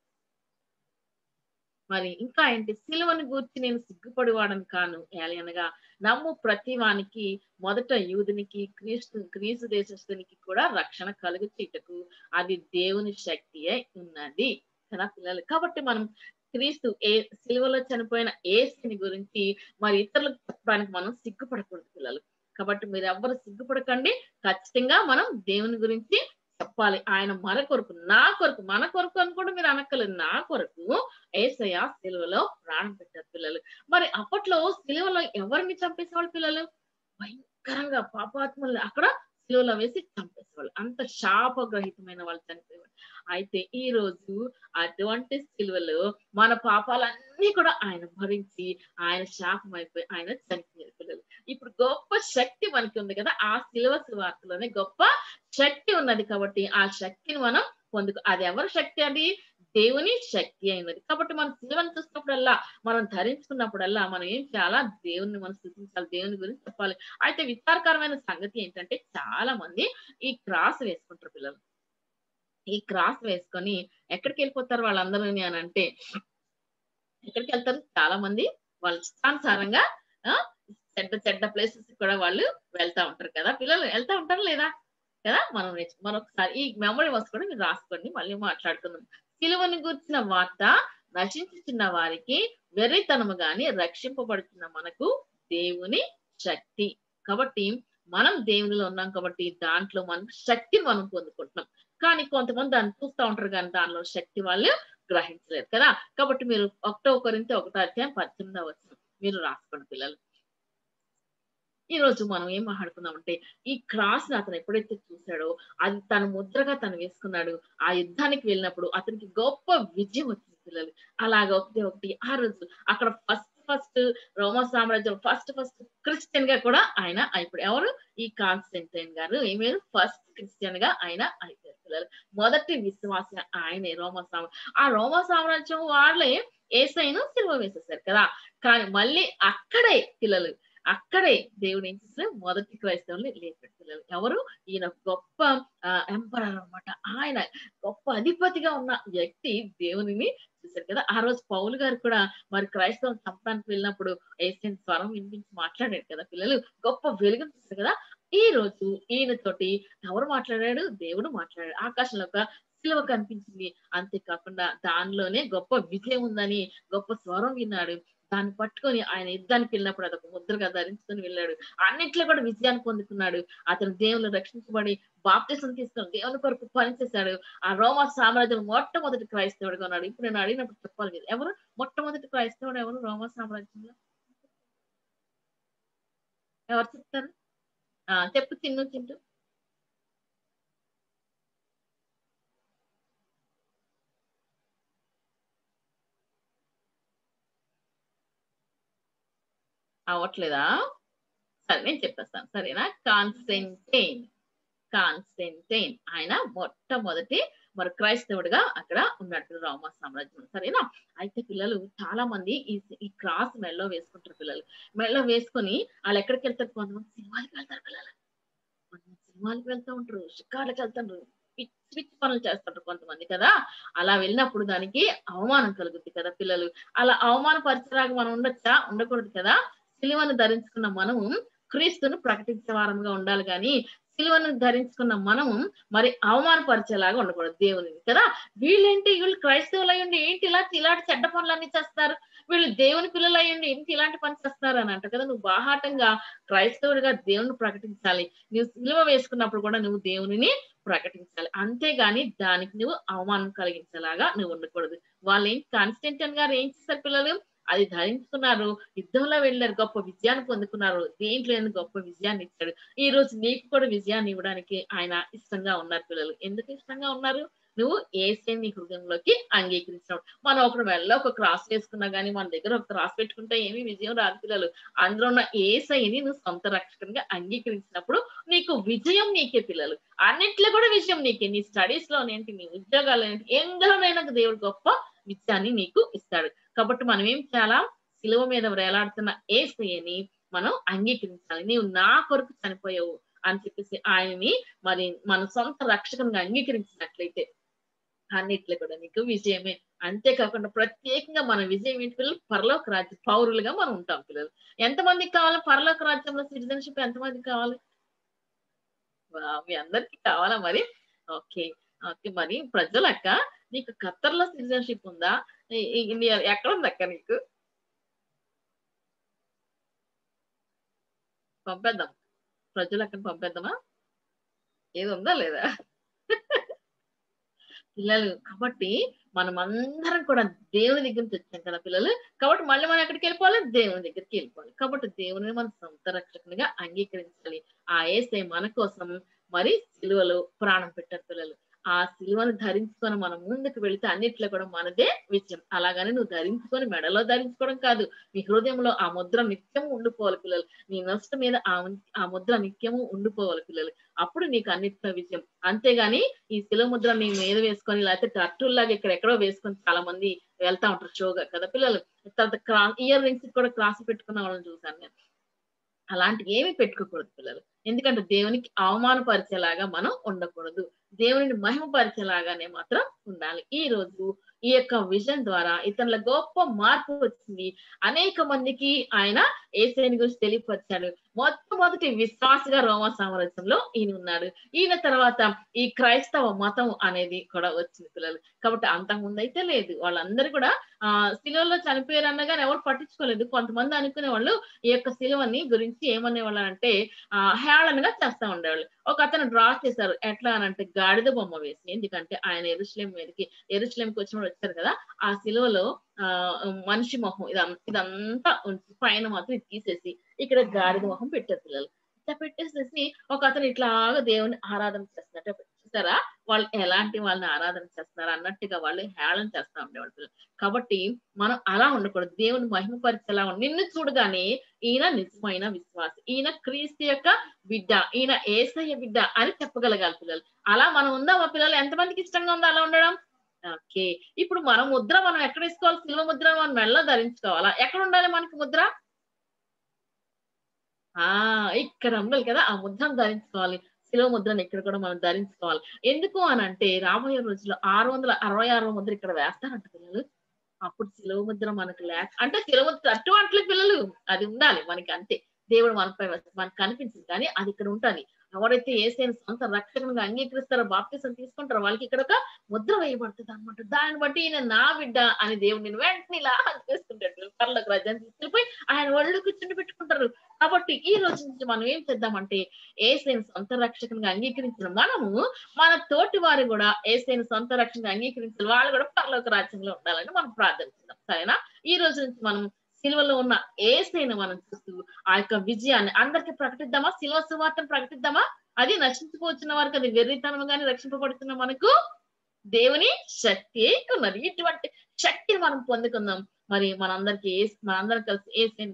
మరి ఇంకా ఏంటి, సిలువను గూర్చి నేను సిగ్గుపడివాడని కాను, ఏలయనగా నమ్ము ప్రతి వానికి మొదట యూదునికి క్రీస్తు దేశస్తునికి కూడా రక్షణ కలుగు చేయటకు అది దేవుని శక్తి అయి ఉన్నది కదా పిల్లలు. కాబట్టి మనం క్రీస్తు సిలువలో చనిపోయిన యేసుని గురించి మరి ఇతరులకు చెప్పడానికి మనం సిగ్గుపడకూడదు పిల్లలు. కాబట్టి మీరు ఎవ్వరు సిగ్గుపడకండి, ఖచ్చితంగా మనం దేవుని గురించి చెప్పాలి. ఆయన మన కొరకు, నా కొరకు, మన కొరకు అని కూడా మీరు అనక్కలేదు, నా కొరకు యేసయ్య సిలువలో ప్రాణం పెట్టారు పిల్లలు. మరి అప్పట్లో సిలువలో ఎవరిని చంపేసేవాళ్ళు పిల్లలు? భయంకరంగా పాపాత్మల్ని అక్కడ సిలువలో వేసి చంపేసేవాళ్ళు, అంత శాపగ్రహితమైన వాళ్ళు చనిపోయేవాళ్ళు. అయితే ఈ రోజు అటువంటి సిలువలో మన పాపాలన్నీ కూడా ఆయన భరించి ఆయన శాపం అయిపోయి ఆయన చనిపోయారు పిల్లలు. ఇప్పుడు గొప్ప శక్తి మనకి ఉంది కదా, ఆ సిలువ సువార్తలోనే గొప్ప శక్తి ఉన్నది. కాబట్టి ఆ శక్తిని మనం అది ఎవరి శక్తి? అది దేవుని శక్తి అయినది. కాబట్టి మనం సిలువను చూసినప్పుడల్లా, మనం ధరించుకున్నప్పుడల్లా మనం ఏం చేయాలా? దేవుని మనం స్తుతించాలి, దేవుని గురించి చెప్పాలి. అయితే విచారకరమైన సంగతి ఏంటంటే చాలా మంది ఈ క్రాస్ వేసుకుంటారు పిల్లలు. ఈ క్రాస్ వేసుకొని ఎక్కడికి వెళ్ళిపోతారు వాళ్ళందరూ అని అంటే, ఎక్కడికి వెళ్తారు? చాలా మంది వాళ్ళ ఇష్టానుసారంగా చెడ్డ ప్లేసెస్ కూడా వాళ్ళు వెళ్తా ఉంటారు కదా పిల్లలు. వెళ్తా ఉంటారు లేదా కదా? మనం మరొకసారి ఈ మెమరీ వర్స్ కూడా మీరు రాసుకోండి, మళ్ళీ మాట్లాడుకుందాం. సిలువను గూర్చిన వార్త నశించుచున్న వారికి వెర్రితనము గాని, రక్షింపబడుతున్న మనకు దేవుని శక్తి. కాబట్టి మనం దేవునిలో ఉన్నాం కాబట్టి దాంట్లో మనం శక్తిని మనం పొందుకుంటున్నాం. కానీ కొంతమంది దాన్ని చూస్తూ ఉంటారు కానీ దానిలో శక్తి వాళ్ళు గ్రహించలేరు కదా. కాబట్టి మీరు 1 కొరింథీ 1వ అధ్యాయం 18వ వచనం మీరు రాసుకోండి పిల్లలు. ఈ రోజు మనం ఏం మాట్లాడుకున్నామంటే, ఈ క్రాస్ ని అతను ఎప్పుడైతే చూశాడో అది తన ముద్రగా తను వేసుకున్నాడు. ఆ యుద్ధానికి వెళ్ళినప్పుడు అతనికి గొప్ప విజయం వచ్చింది పిల్లలు. అలాగ ఒకటి ఆ రోజు అక్కడ ఫస్ట్ రోమా సామ్రాజ్యం ఫస్ట్ క్రిస్టియన్ గా కూడా ఆయన అయిపోయాడు. ఎవరు? ఈ కాన్స్టంటైన్ గారు ఏమేరు ఫస్ట్ క్రిస్టియన్ గా ఆయన అయిపోయారు పిల్లలు. మొదటి విశ్వాస ఆయనే ఆ రోమా సామ్రాజ్యం వాళ్ళే యేసయ్యను సిలువ వేసేసారు కదా. కానీ మళ్ళీ అక్కడే దేవుడు ఏం చేస్తారు? మొదటి క్రైస్తవుల్ని లేపాడు పిల్లలు. ఎవరు? ఈయన గొప్ప ఎంపరర్ అన్నమాట. ఆయన గొప్ప అధిపతిగా ఉన్న వ్యక్తి దేవునిని చూశారు కదా. ఆ రోజు పౌలు గారు కూడా మరి క్రైస్తవం చంపడానికి వెళ్ళినప్పుడు యేసయ్యని స్వరం వినిపించి మాట్లాడాడు కదా పిల్లలు. గొప్ప వెలుగు చూశారు కదా. ఈ రోజు ఈయనతోటి ఎవరు మాట్లాడాడు? దేవుడు మాట్లాడాడు. ఆకాశంలో ఒక సిలువ కనిపించింది, అంతేకాకుండా దానిలోనే గొప్ప విజయం ఉందని గొప్ప స్వరం విన్నాడు. దాన్ని పట్టుకొని ఆయన యుద్ధానికి వెళ్ళినప్పుడు అదొక ముద్రగా ధరించుకొని వెళ్ళాడు. అన్నిట్లో కూడా విజయాన్ని పొందుకున్నాడు. అతను దేవుని రక్షించబడి బాప్తిసం తీసుకొని దేవుని కొరకు పనిచేశాడు. ఆ రోమా సామ్రాజ్యం మొట్టమొదటి క్రైస్తవుడిగా ఉన్నాడు. ఇప్పుడు నేను అడిగినప్పుడు చెప్పాలి మీరు, ఎవరు మొట్టమొదటి క్రైస్తవుడు? ఎవరు రోమా సామ్రాజ్యంలో? ఎవరు చెప్తారు? చెప్పు చింటూ. అవ్వట్లేదా? సరే నేను చెప్పేస్తాను, సరేనా? కాన్స్టంటైన్ ఆయన మొట్టమొదటి మరి క్రైస్తవుడిగా అక్కడ ఉన్నాడు రోమా సామ్రాజ్యం, సరేనా? అయితే పిల్లలు చాలా మంది ఈ క్రాస్ మెడలో వేసుకుంటారు. పిల్లలు మెడలో వేసుకొని వాళ్ళు ఎక్కడికి వెళ్తారు? కొంతమంది సినిమాలకు వెళ్తారు పిల్లలు, కొంతమంది సినిమాలకు వెళ్తూ ఉంటారు, షికార్లకు వెళ్తారు, పిచ్చి పిచ్చి పనులు చేస్తుంటారు కొంతమంది కదా. అలా వెళ్ళినప్పుడు దానికి అవమానం కలుగుద్ది కదా పిల్లలు. అలా అవమానపరిచేలాగా మనం ఉండొచ్చా? ఉండకూడదు కదా. సిలువను ధరించుకున్న మనము క్రీస్తును ప్రకటించే వారంగా ఉండాలి, కానీ సిలువను ధరించుకున్న మనము మరి అవమానపరిచేలాగా ఉండకూడదు దేవుని కదా. వీళ్ళు క్రైస్తవులు అయ్యండి ఏంటి ఇలాంటి చెడ్డ పనులన్నీ చేస్తారు, వీళ్ళు దేవుని పిల్లలు అయ్యండి ఏంటి ఇలాంటి పని చేస్తారు అని అంట కదా. నువ్వు బాహాటంగా క్రైస్తవుడిగా దేవుని ప్రకటించాలి. నువ్వు సిలువ వేసుకున్నప్పుడు కూడా నువ్వు దేవునిని ప్రకటించాలి, అంతేగాని దానికి నువ్వు అవమానం కలిగించేలాగా నువ్వు ఉండకూడదు. వాళ్ళు ఏం కాన్స్టంటైన్ గారు ఏం చేస్తారు పిల్లలు? అది ధరించుకున్నారు, యుద్ధంలో వెళ్ళారు, గొప్ప విజయాన్ని పొందుకున్నారు, దేంట్లో గొప్ప విజయాన్ని ఇచ్చాడు. ఈ రోజు నీకు కూడా విజయాన్ని ఇవ్వడానికి ఆయన ఇష్టంగా ఉన్నారు పిల్లలు. ఎందుకు ఇష్టంగా ఉన్నారు? నువ్వు యేసుని నీ హృదయంలోకి అంగీకరించినావు. మనం ఒకటి వెళ్ళ ఒక క్రాస్ వేసుకున్నా గానీ మన దగ్గర ఒక క్రాస్ పెట్టుకుంటే ఏమీ విజయం రాదు పిల్లలు. అందులో ఉన్న యేసయ్యని నువ్వు సొంత రక్షకునిగా అంగీకరించినప్పుడు నీకు విజయం నీకే పిల్లలు. అన్నిట్లో కూడా విజయం నీకే. నీ స్టడీస్ లోనేంటి, నీ ఉద్యోగాలు ఏంటి, ఎందులోనైనా దేవుడు గొప్ప విజయాన్ని నీకు ఇస్తాడు. కాబట్టి మనం ఏం చాలా సిలువ మీద వేలాడుతున్న యేసయ్యని మనం అంగీకరించాలి. నీవు నా కొరకు చనిపోయావు అని చెప్పేసి ఆయనని మరి మన సొంత రక్షకునిగా అంగీకరించినట్లయితే అన్నిట్లో కూడా నీకు విజయమే. అంతేకాకుండా ప్రత్యేకంగా మన విజయం ఏంటి పిల్లలు? పరలోక రాజ్య పౌరులుగా మనం ఉంటాం పిల్లలు. ఎంతమందికి కావాలి పరలోక రాజ్యంలో సిటిజన్షిప్? ఎంతమందికి కావాలి? మీ అందరికి కావాలా మరి? Okay okay. మరి ప్రజలక్క నీకు ఖత్తర్లో సిటిజన్షిప్ ఉందా? ఇండియా ఎక్కడ ఉంది అక్క నీకు? పంపేద్దాం, ప్రజలక్కని పంపేద్దామా? ఏది ఉందా లేదా పిల్లలు? కాబట్టి మనం అందరం కూడా దేవుని దగ్గర నుంచి వచ్చాం కదా పిల్లలు. కాబట్టి మళ్ళీ మనం ఎక్కడికి వెళ్ళిపోవాలి? దేవుని దగ్గరికి వెళ్ళిపోవాలి. కాబట్టి దేవుని మన సొంత రక్షకునిగా అంగీకరించాలి. ఆ యేసయ్య మన కోసం మరి సిలువలో ప్రాణం పెట్టారు పిల్లలు. ఆ సిలువను ధరించుకొని మనం ముందుకు వెళితే అన్నిట్లో కూడా మనదే విజయం. అలాగని నువ్వు ధరించుకొని మెడలో ధరించుకోవడం కాదు, నీ హృదయంలో ఆ ముద్ర నిత్యము ఉండిపోవాలి పిల్లలు. నీ నష్ట మీద ఆ ముద్ర నిత్యము ఉండిపోవాలి పిల్లలు. అప్పుడు నీకు అన్నిట్లో విజయం. అంతేగాని ఈ సిలువ ముద్ర నీ మీద వేసుకొని లేకపోతే టట్టుల్లాగా ఎక్కడెక్కడో వేసుకొని చాలా మంది వెళ్తా ఉంటారు షోగా కదా పిల్లలు. తర్వాత ఇయర్ రింగ్స్ కూడా క్రాస్ పెట్టుకున్న వాళ్ళని చూసాను నేను. అలాంటివి ఏమి పెట్టుకోకూడదు పిల్లలు. ఎందుకంటే దేవునికి అవమానపరిచేలాగా మనం ఉండకూడదు, దేవుని మహిమపరిచేలాగానే మాత్రం ఉండాలి. ఈ రోజు ఈ యొక్క విజన్ ద్వారా ఇతరుల గొప్ప మార్పు వచ్చింది. అనేక మందికి ఆయన యేసయ్యని గురించి తెలియపరిచాడు. మొట్టమొదటి విశ్వాసగా రోమా సామ్రాజ్యంలో ఈయన ఉన్నాడు. ఈయన తర్వాత ఈ క్రైస్తవ మతం అనేది కూడా వచ్చింది పిల్లలు. కాబట్టి అంతకుముందు అయితే లేదు. వాళ్ళందరూ కూడా సిలువలో చనిపోయారు అన్నగానే ఎవరు పట్టించుకోలేదు. కొంతమంది అనుకునే వాళ్ళు ఈ యొక్క సిలువని గురించి ఏమనేవాళ్ళు అంటే హేళనగా చేస్తా ఉండేవాళ్ళు. ఒక అతను డ్రా చేశారు, ఎట్లా అని అంటే గాడిద బొమ్మ వేసి. ఎందుకంటే ఆయన ఎరుషలేంకి వచ్చినప్పుడు వచ్చారు కదా, ఆ సిలువలో మనిషి మొహం ఇదంతా పైన మాత్రం ఇది తీసేసి ఇక్కడ గాడిద మొహం పెట్టారు పిల్లలు. ఇట్లా పెట్టేసేసి ఒక అతను ఇట్లాగా దేవుని ఆరాధన చేస్తున్నట్టు చూసారా, వాళ్ళు ఎలాంటి వాళ్ళని ఆరాధన చేస్తున్నారు అన్నట్టుగా వాళ్ళు హేళన చేస్తా ఉండేవాళ్ళు పిల్లలు. కాబట్టి మనం అలా ఉండకూడదు, దేవుని మహిమపరిచేలా నిన్ను చూడగానే ఈయన నిజమైన విశ్వాసి, ఈయన క్రీస్తు యొక్క బిడ్డ, ఈయన యేసయ్య బిడ్డ అని చెప్పగలగాలి పిల్లలు. అలా మనం ఉందామా పిల్లలు? ఎంతమందికి ఇష్టంగా ఉందో అలా ఉండడం? ఓకే. ఇప్పుడు మన ముద్ర మనం ఎక్కడ వేసుకోవాలి? సిలువ ముద్ర మనం మెడలో ధరించుకోవాలా? ఎక్కడ ఉండాలి మనకి ముద్ర? ఇక్కడ ఉండాలి కదా, ఆ ముద్రను ధరించుకోవాలి. శిలువ ముద్రను ఇక్కడ కూడా మనం ధరించుకోవాలి. ఎందుకు అని అంటే రాబోయే రోజుల్లో 666 ముద్ర ఇక్కడ వేస్తారంట పిల్లలు. అప్పుడు శిలువ ముద్ర మనకు అంటే శిలువ ముద్ర అట్టు అంటలే పిల్లలు, అది ఉండాలి మనకి, అంతే. దేవుడు మనపై మనకు కనిపించింది కానీ అది ఇక్కడ ఉంటుంది. ఎవరైతే యేసయ్యని సొంత రక్షకునిగా అంగీకరిస్తారో, బాప్తిసం తీసుకుంటారో వాళ్ళకి ఇక్కడ ఒక ముద్ర వేయబడుతుంది అనమాట. దాన్ని బట్టి ఈయన నా బిడ్డ అని దేవుడిని వెంటనే ఇలా చేసుకుంటాడు. పరలోక రాజ్యాన్ని తీసుకెళ్ళిపోయి ఆయన ఒళ్ళు కూర్చుని పెట్టుకుంటారు. కాబట్టి ఈ రోజు నుంచి మనం ఏం చేద్దామంటే యేసయ్యని సొంత రక్షకునిగా అంగీకరించిన మనము మన తోటి వారు కూడా యేసయ్యని సొంత రక్షకునిగా అంగీకరించిన వాళ్ళు కూడా పరలోక రాజ్యంలో ఉండాలని మనం ప్రార్థిస్తున్నాం. సరేనా? ఈ రోజు నుంచి మనం సిలువలో ఉన్న యేసయ్యని మనం చూస్తూ ఆ యొక్క విజయాన్ని అందరికి ప్రకటిద్దామా? సిలువ సువార్తను ప్రకటిద్దామా? అది నశించుకోవచ్చిన వారికి అది వెర్రితనముగానే రక్షింపబడుతున్న మనకు దేవుని శక్తి ఉన్నది. ఇటువంటి శక్తిని మనం పొందుకుందాం. మరి మనందరం కలిసి యేసయ్యని గురించి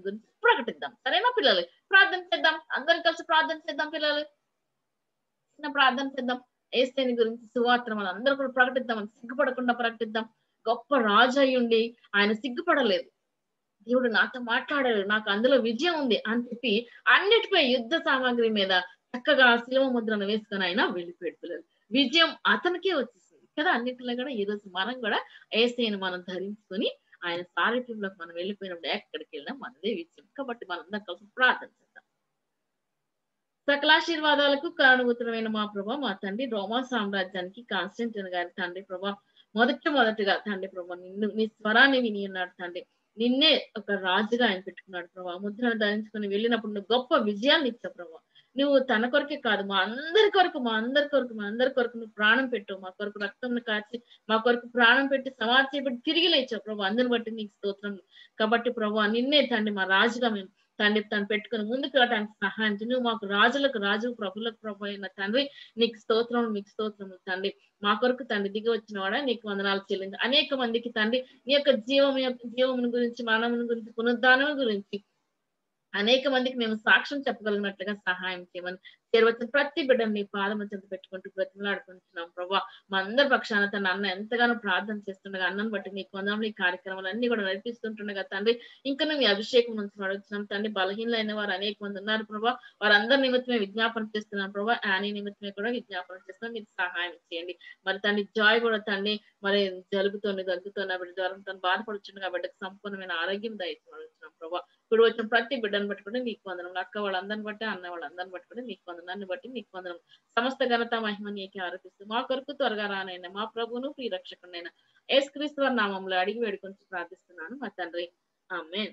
ప్రకటిద్దాం. సరేనా పిల్లలు? ప్రార్థన చేద్దాం, అందరం కలిసి ప్రార్థన చేద్దాం పిల్లలు. చిన్న ప్రార్థన చేద్దాం. యేసుని గురించి సువార్త మనం అందరూ కూడా ప్రకటిద్దాం, సిగ్గుపడకుండా ప్రకటిద్దాం. గొప్ప రాజు అయ్యుండి ఆయన సిగ్గుపడలేదు. దేవుడు నాతో మాట్లాడాడు, నాకు అందులో విజయం ఉంది అని చెప్పి అన్నిటిపై యుద్ధ సామాగ్రి మీద చక్కగా శిలువ ముద్రను వేసుకొని ఆయన వెళ్ళిపోయాడు పిల్లలు. విజయం అతనికే వచ్చేసింది కదా. అన్నిటిలో కూడా ఈ రోజు మనం కూడా యేసయ్యను మనం ధరించుకొని ఆయన సారథ్యంలోకి మనం వెళ్ళిపోయినప్పుడు ఎక్కడికి వెళ్ళినా మనదే విజయం. కాబట్టి మనందరం కలిసి ప్రార్థన చేద్దాం. సకలాశీర్వాదాలకు కారణభూతమైన మా ప్రభా, మా తండ్రి, రోమా సామ్రాజ్యానికి కాన్స్టంటైన్ గారి తండ్రి ప్రభా, మొదటిగా తండ్రి ప్రభా నిన్ను నీ స్వరాన్ని విని ఉన్నాడు తండ్రి. నిన్నే ఒక రాజుగా ఆయన పెట్టుకున్నాడు ప్రభా. ముద్రను ధరించుకొని వెళ్ళినప్పుడు నువ్వు గొప్ప విజయాన్ని ఇచ్చావు ప్రభా. నువ్వు తన కొరకే కాదు, మా అందరి కొరకు నువ్వు ప్రాణం పెట్టావు. మా కొరకు రక్తం కాచి మా కొరకు ప్రాణం పెట్టి సమాధి చేయబట్టి తిరిగి లేచావు ప్రభా. అందరిని బట్టి నీకు స్తోత్రం. కాబట్టి ప్రభా నిన్నే తండ్రి మా రాజుగా మేము తండ్రి తను పెట్టుకుని ముందుకు వెళ్ళడానికి సహాయం చేయి. నువ్వు మాకు రాజులకు రాజు, ప్రభులకు ప్రభు అయిన తండ్రి నీకు స్తోత్రం తండ్రి. మా కొరకు తండ్రి దిగి వచ్చిన వాడా నీకు వందనాలు చెల్లింది. అనేక మందికి తండ్రి నీ యొక్క జీవమును గురించి, మరణమును గురించి, పునరుద్ధానం గురించి అనేక మందికి మేము సాక్ష్యం చెప్పగలిగినట్లుగా సహాయం చేయమని చేరవచ్చిన ప్రతి బిడ్డను నీ పాదం చెంత పెట్టుకుంటూ బ్రతిమలాడుకుంటున్నాం ప్రభా. మా అందరి పక్షాన తన అన్న ఎంతగానో ప్రార్థన చేస్తుండగా అన్నను బట్టి నీ కొందరు ఈ కార్యక్రమాలు అన్ని కూడా నడిపిస్తుంటుండగా తండ్రి ఇంకా మీ అభిషేకం నుంచి నడుస్తున్నాం తండ్రి. బలహీనైన వారు అనేక మంది ఉన్నారు ప్రభా. వారందరి నిమిత్తమే విజ్ఞాపన చేస్తున్నాం ప్రభా. యానీ నిమిత్తమే కూడా విజ్ఞాపన చేస్తున్నాం. మీరు సహాయం చేయండి. మరి తండ్రి జాయ్ కూడా తండ్రి మరి జలుబుతోని దగ్గుతోని బిడ్డ ద్వారా తను బాధపడుచుండగా బిడ్డకు సంపూర్ణమైన ఆరోగ్యం దయచేస్తున్నాం ప్రభా. ఇప్పుడు వచ్చిన ప్రతి బిడ్డను బట్టుకుంటే నీకు వందనం. అక్క వాళ్ళందరిని బట్టి, అన్న వాళ్ళందరిని బట్టుకుంటే నీకు వందనాన్ని బట్టి నీకు వందనం. సమస్త ఘనత మహిమ నీకే ఆరోపిస్తూ మా కొరకు త్వరగా రానైనా మా ప్రభువును ప్రియరక్షకుడైన యేసుక్రీస్తు వారి నామములో అడిగి వేడుకొని ప్రార్థిస్తున్నాను మా తండ్రి, ఆమేన్.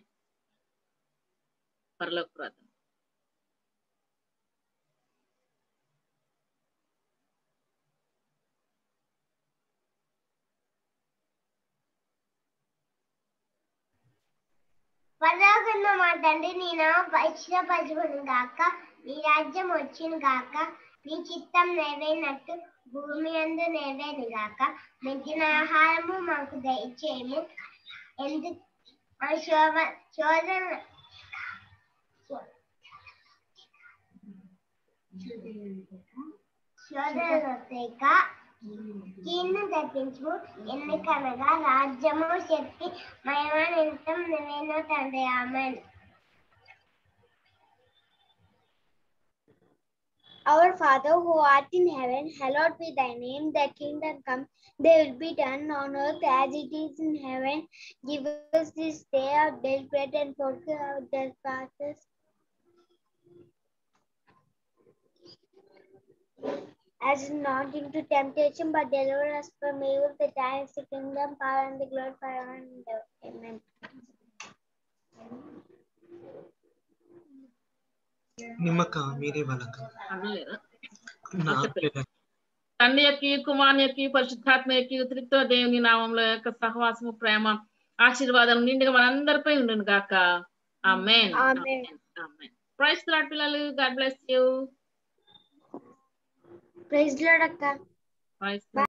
పరలోక ప్రార్థన. పరలోకమున్న మా తండ్రి, నీ నామం పరిశుద్ధపరచబడును గాక, నీ రాజ్యం వచ్చును గాక, నీ చిత్తం నెరవేరినట్టు భూమి యందు నెరవేరును గాక. మెచ్చిన ఆహారము మాకు దయచేయము, శోధన కీడును తప్పించు, ఎందుకనగా రాజ్యము, శక్తి, మహిమ నిమిత్తం నువ్వేనో తండ్రి, ఆమేన్. Our Father who art in heaven, hallowed be thy name. Thy kingdom come, thy will be done on earth as it is in heaven. Give us this day our daily bread, and forgive our trespasses, as not into temptation, but deliver us from evil. The time is the kingdom, power, and the glory forever and ever. Amen. Nimmaka మీరే వాళ్ళక తండ్రి యొక్క కుమారుని యొక్క పరిశుద్ధాత్మ యొక్క త్రిత్వ దేవుని నామంలో యొక్క సహవాసము, ప్రేమ, ఆశీర్వాదం నిండుగా మనందరిపై ఉండును గాక. ఆమేన్. ప్రైజ్ ది లార్డ్ పిల్లలు. God bless you. Praise the Lord అక్క.